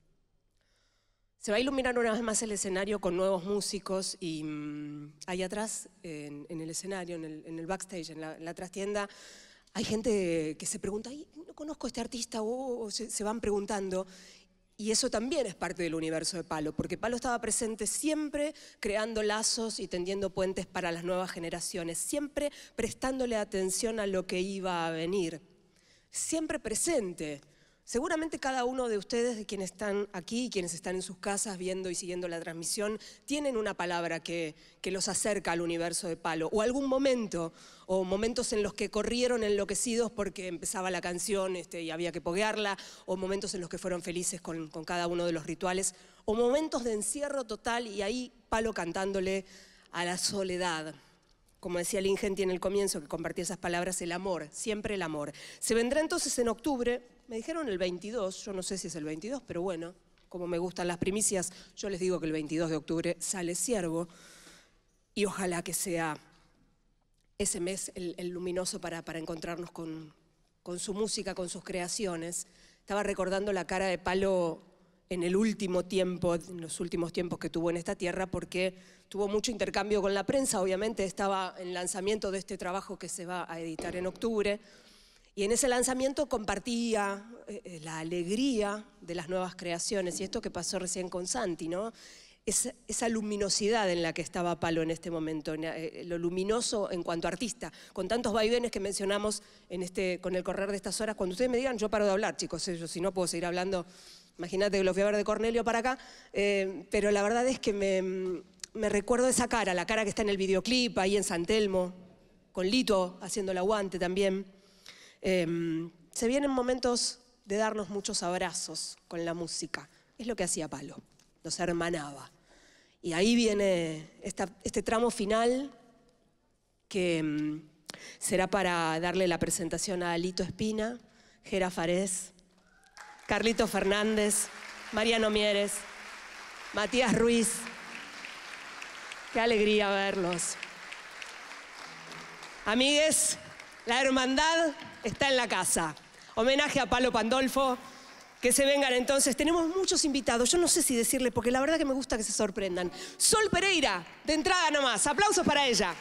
Se va a iluminar una vez más el escenario con nuevos músicos y mmm, ahí atrás, en, en el escenario, en el, en el backstage, en la, en la trastienda, hay gente que se pregunta, "Ay, no conozco a este artista", o, o se, se van preguntando. Y eso también es parte del universo de Palo, porque Palo estaba presente siempre creando lazos y tendiendo puentes para las nuevas generaciones, siempre prestándole atención a lo que iba a venir, siempre presente. Seguramente cada uno de ustedes, de quienes están aquí y quienes están en sus casas viendo y siguiendo la transmisión, tienen una palabra que, que los acerca al universo de Palo, o algún momento, o momentos en los que corrieron enloquecidos porque empezaba la canción este, y había que poguearla, o momentos en los que fueron felices con, con cada uno de los rituales, o momentos de encierro total y ahí Palo cantándole a la soledad. Como decía Lingenti en el comienzo, que compartía esas palabras, el amor, siempre el amor. Se vendrá entonces en octubre. Me dijeron el veintidós, yo no sé si es el veintidós, pero bueno, como me gustan las primicias, yo les digo que el veintidós de octubre sale Ciervo y ojalá que sea ese mes el, el luminoso para, para encontrarnos con, con su música, con sus creaciones. Estaba recordando la cara de Palo en el último tiempo, en los últimos tiempos que tuvo en esta tierra, porque tuvo mucho intercambio con la prensa, obviamente estaba en lanzamiento de este trabajo que se va a editar en octubre, y en ese lanzamiento compartía eh, la alegría de las nuevas creaciones, y esto que pasó recién con Santi, ¿no? Esa, esa luminosidad en la que estaba Palo en este momento, eh, lo luminoso en cuanto a artista, con tantos vaivenes que mencionamos en este, con el correr de estas horas. Cuando ustedes me digan, yo paro de hablar, chicos, eh, yo si no puedo seguir hablando, imagínate que lo fui a ver de Cornelio para acá, eh, pero la verdad es que me, me recuerdo esa cara, la cara que está en el videoclip, ahí en San Telmo, con Lito haciendo el aguante también. Eh, se vienen momentos de darnos muchos abrazos con la música. Es lo que hacía Palo, nos hermanaba. Y ahí viene esta, este tramo final que um, será para darle la presentación a Lito Espina, Gera Farés, Carlito Fernández, Mariano Mieres, Matías Ruiz. Qué alegría verlos. Amigues, la hermandad está en la casa. Homenaje a Palo Pandolfo. Que se vengan entonces. Tenemos muchos invitados. Yo no sé si decirles, porque la verdad que me gusta que se sorprendan. Sol Pereira, de entrada nomás. Aplausos para ella.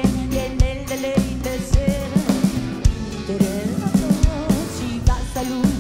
Salud.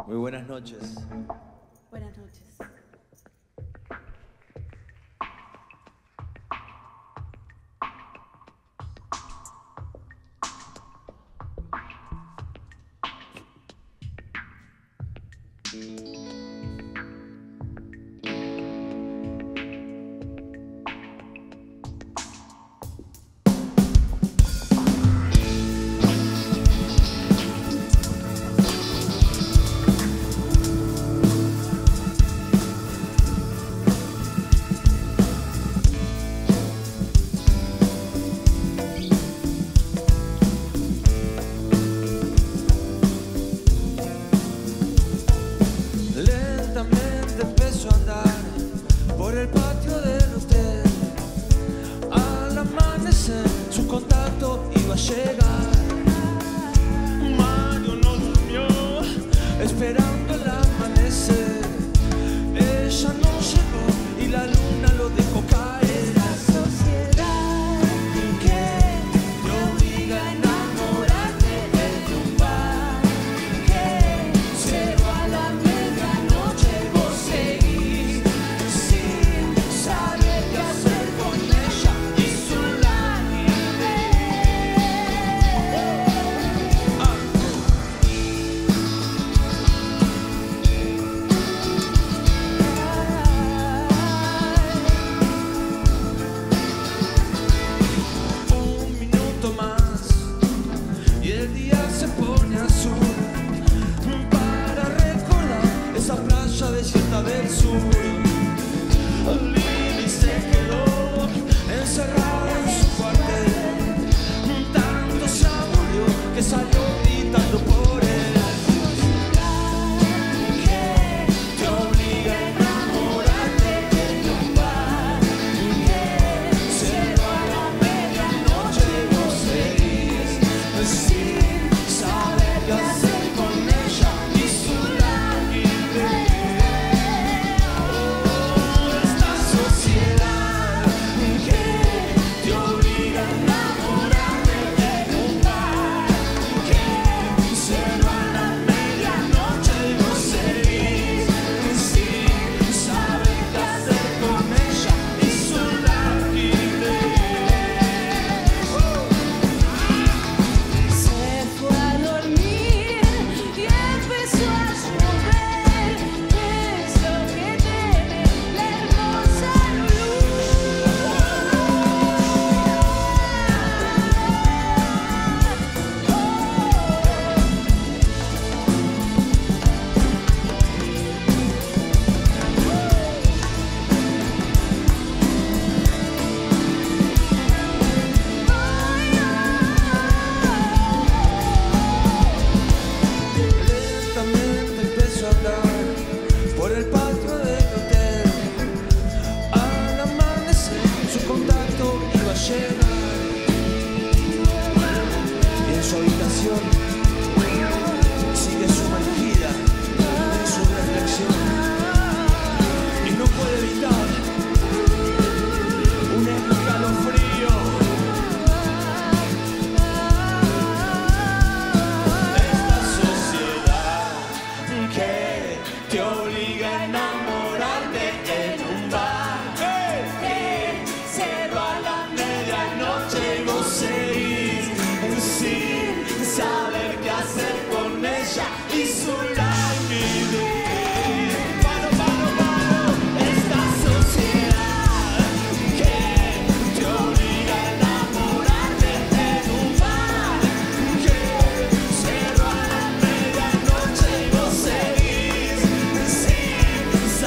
Muy buenas noches. Buenas noches. Lentamente empezó a andar por el patio del hotel. Al amanecer su contacto iba a llegar. Mario no durmió esperando el amanecer. Ella no llegó y la luna lo dejó caer. La sociedad que te obliga a enamorarte de un bar, que cerró a la medianoche y vos seguís sin saber qué hacer con ella y su lágrima. Un minuto más y el día se pone azul para recordar esa playa desierta del sur. Lili se quedó encerrada en su cuartel, tanto se aburrió que salió gritando por él. Que te obliga a enamorarte de un bar, que cerró a la medianoche y vos seguís sin saber qué hacer con ella y su lágrima. Esta sociedad que te obliga a enamorarte de un bar, que cerró a la medianoche y vos seguís sin saber qué hacer con ella y su lágrima. Se fue a dormir y empezó a llover. Es lo que tiene la hermosa Lentamente empezó a andar por el patio del hotel. Al amanecer su contacto iba a llegar. Y en su habitación sigue sumergida en su reflexión. Y no puede evitar un escalofrío. Esta sociedad que te obliga a enamorarte en un bar, que cerró a la medianoche y vos seguís sin saber qué hacer con ella y su lágrima. Palo, palo, palo. Esta sociedad que te obliga a enamorarte en un bar, que cerró a la medianoche y vos seguís sin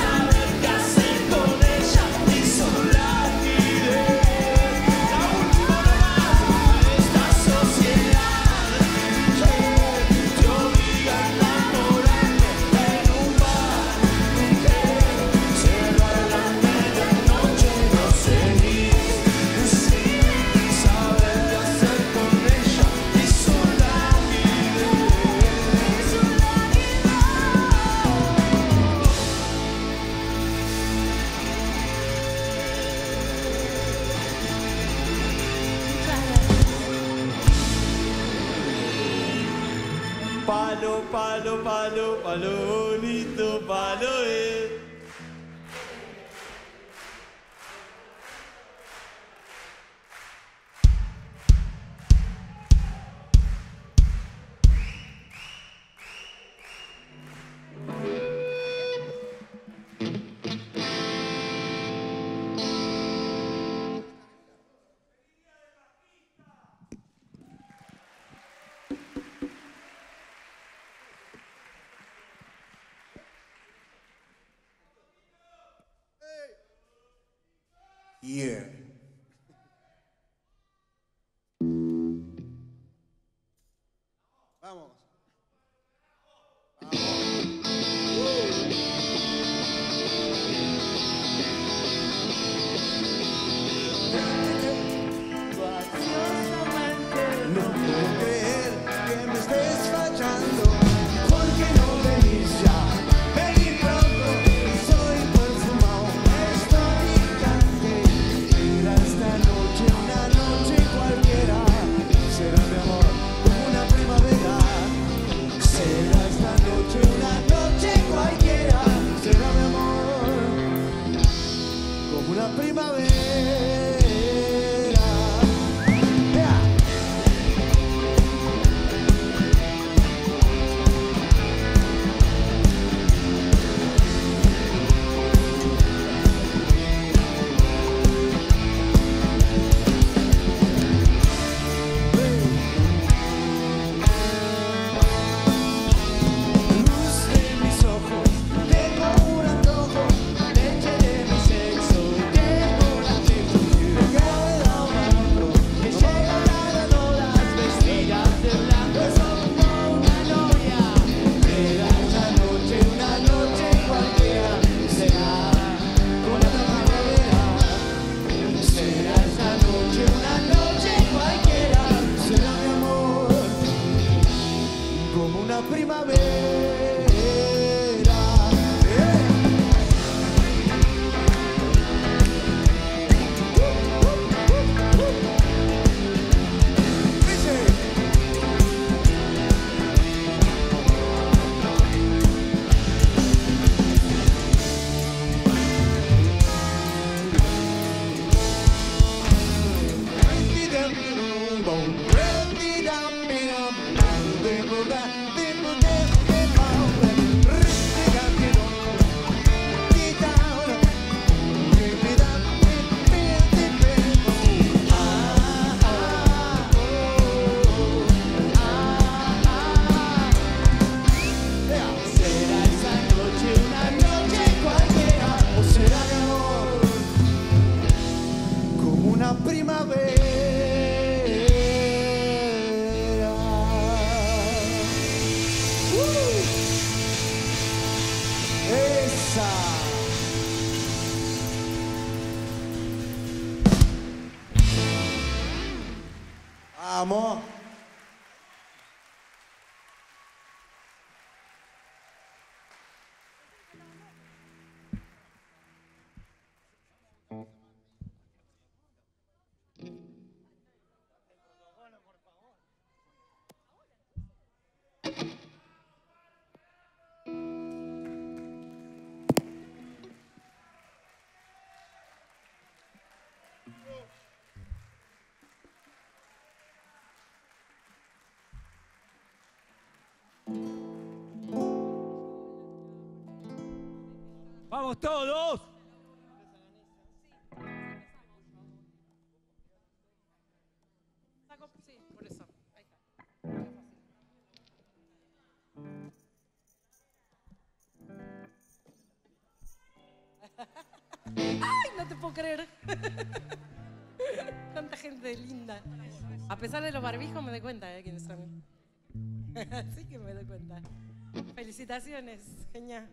Palo, palo, palo, palo, bonito palo es. Yeah. Vamos. No puedo creer que me estés fallando. ¿Por qué no venís ya? Vení pronto, soy perfumado, estoy picante. Mira esta noche, una noche cualquiera. Será mi amor como una primavera. Será esta noche, una noche cualquiera. Será mi amor como una primavera. Vamos. ¡Vamos todos! Sí, por eso. Ahí está. ¡Ay, no te puedo creer! Tanta gente linda. A pesar de los barbijos me doy cuenta de quiénes son. Sí que me doy cuenta. Felicitaciones, genial.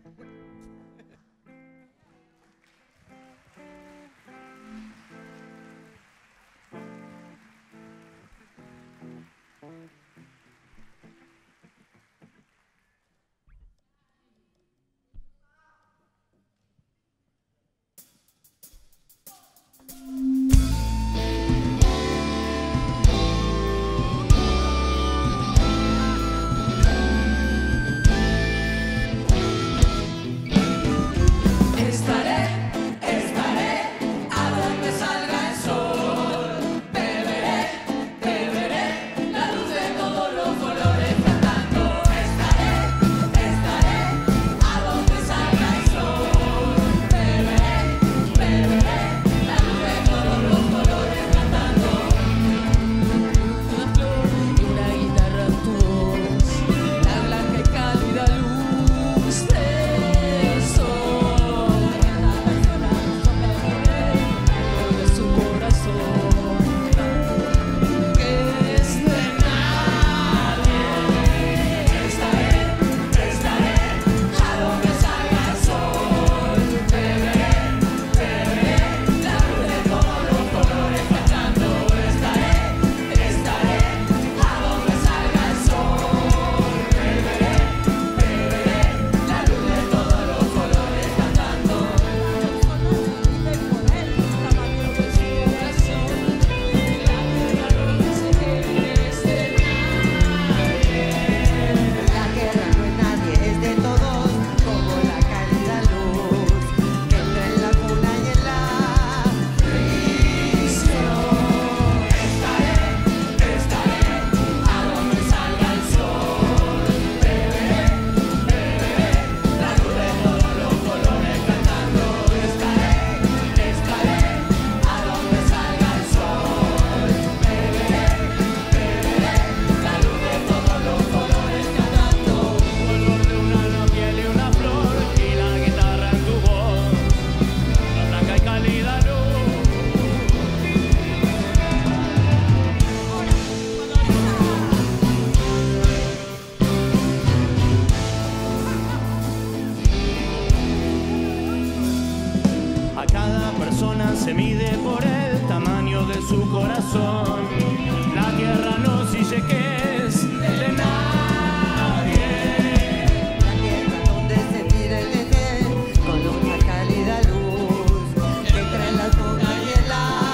persona se mide por el tamaño de su corazón. La tierra no dice que es de nadie. La tierra donde se mira el Edén con una cálida luz que trae la duda y el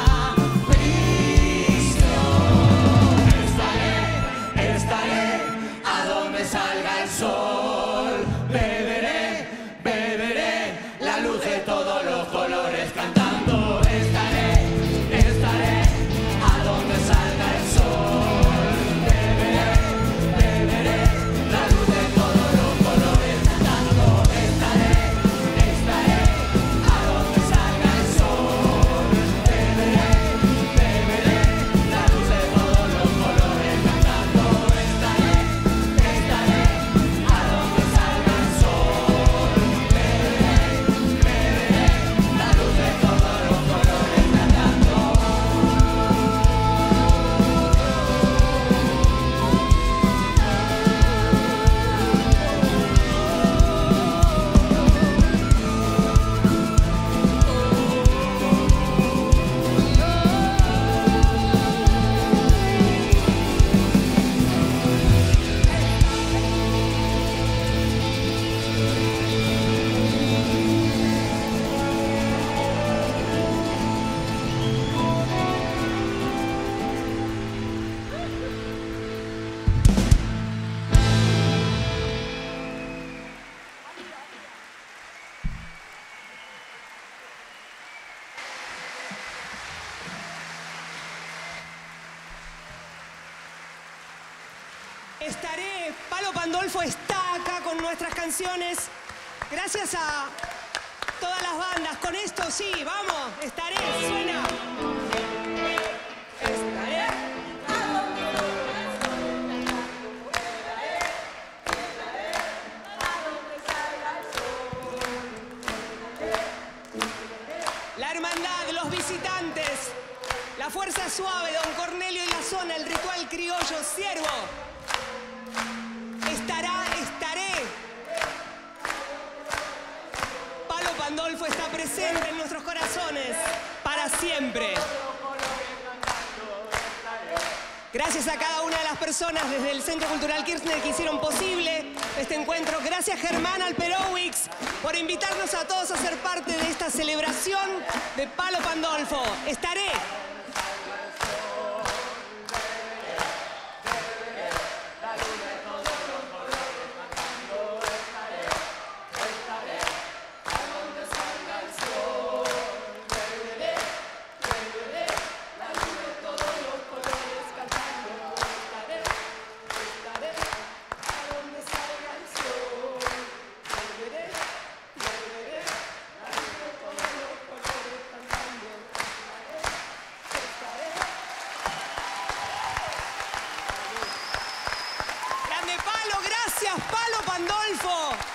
prisión. Estaré, estaré a donde salga el sol. Beberé, beberé la luz de todos los colores cantando. Estaré, estaré a donde salga el sol. Beberé, beberé la luz de todos los colores cantando. Estaré, estaré a donde salga el sol. Beberé, beberé la luz de todos los colores cantando. Estaré, estaré a donde salga el sol. Beberé, beberé la luz de todos los colores cantando. Estaré, Palo Pandolfo está acá con nuestras canciones. Gracias a todas las bandas. Con esto sí, vamos, estaré, suena. Estaré. La hermandad, los visitantes, la fuerza suave, Don Cornelio y la zona, el ritual criollo, siervo. Estará, estaré. Palo Pandolfo está presente en nuestros corazones para siempre. Gracias a cada una de las personas desde el Centro Cultural Kirchner que hicieron posible este encuentro. Gracias Germán Alperowicz por invitarnos a todos a ser parte de esta celebración de Palo Pandolfo. Estaré. Grande Palo, gracias Palo Pandolfo.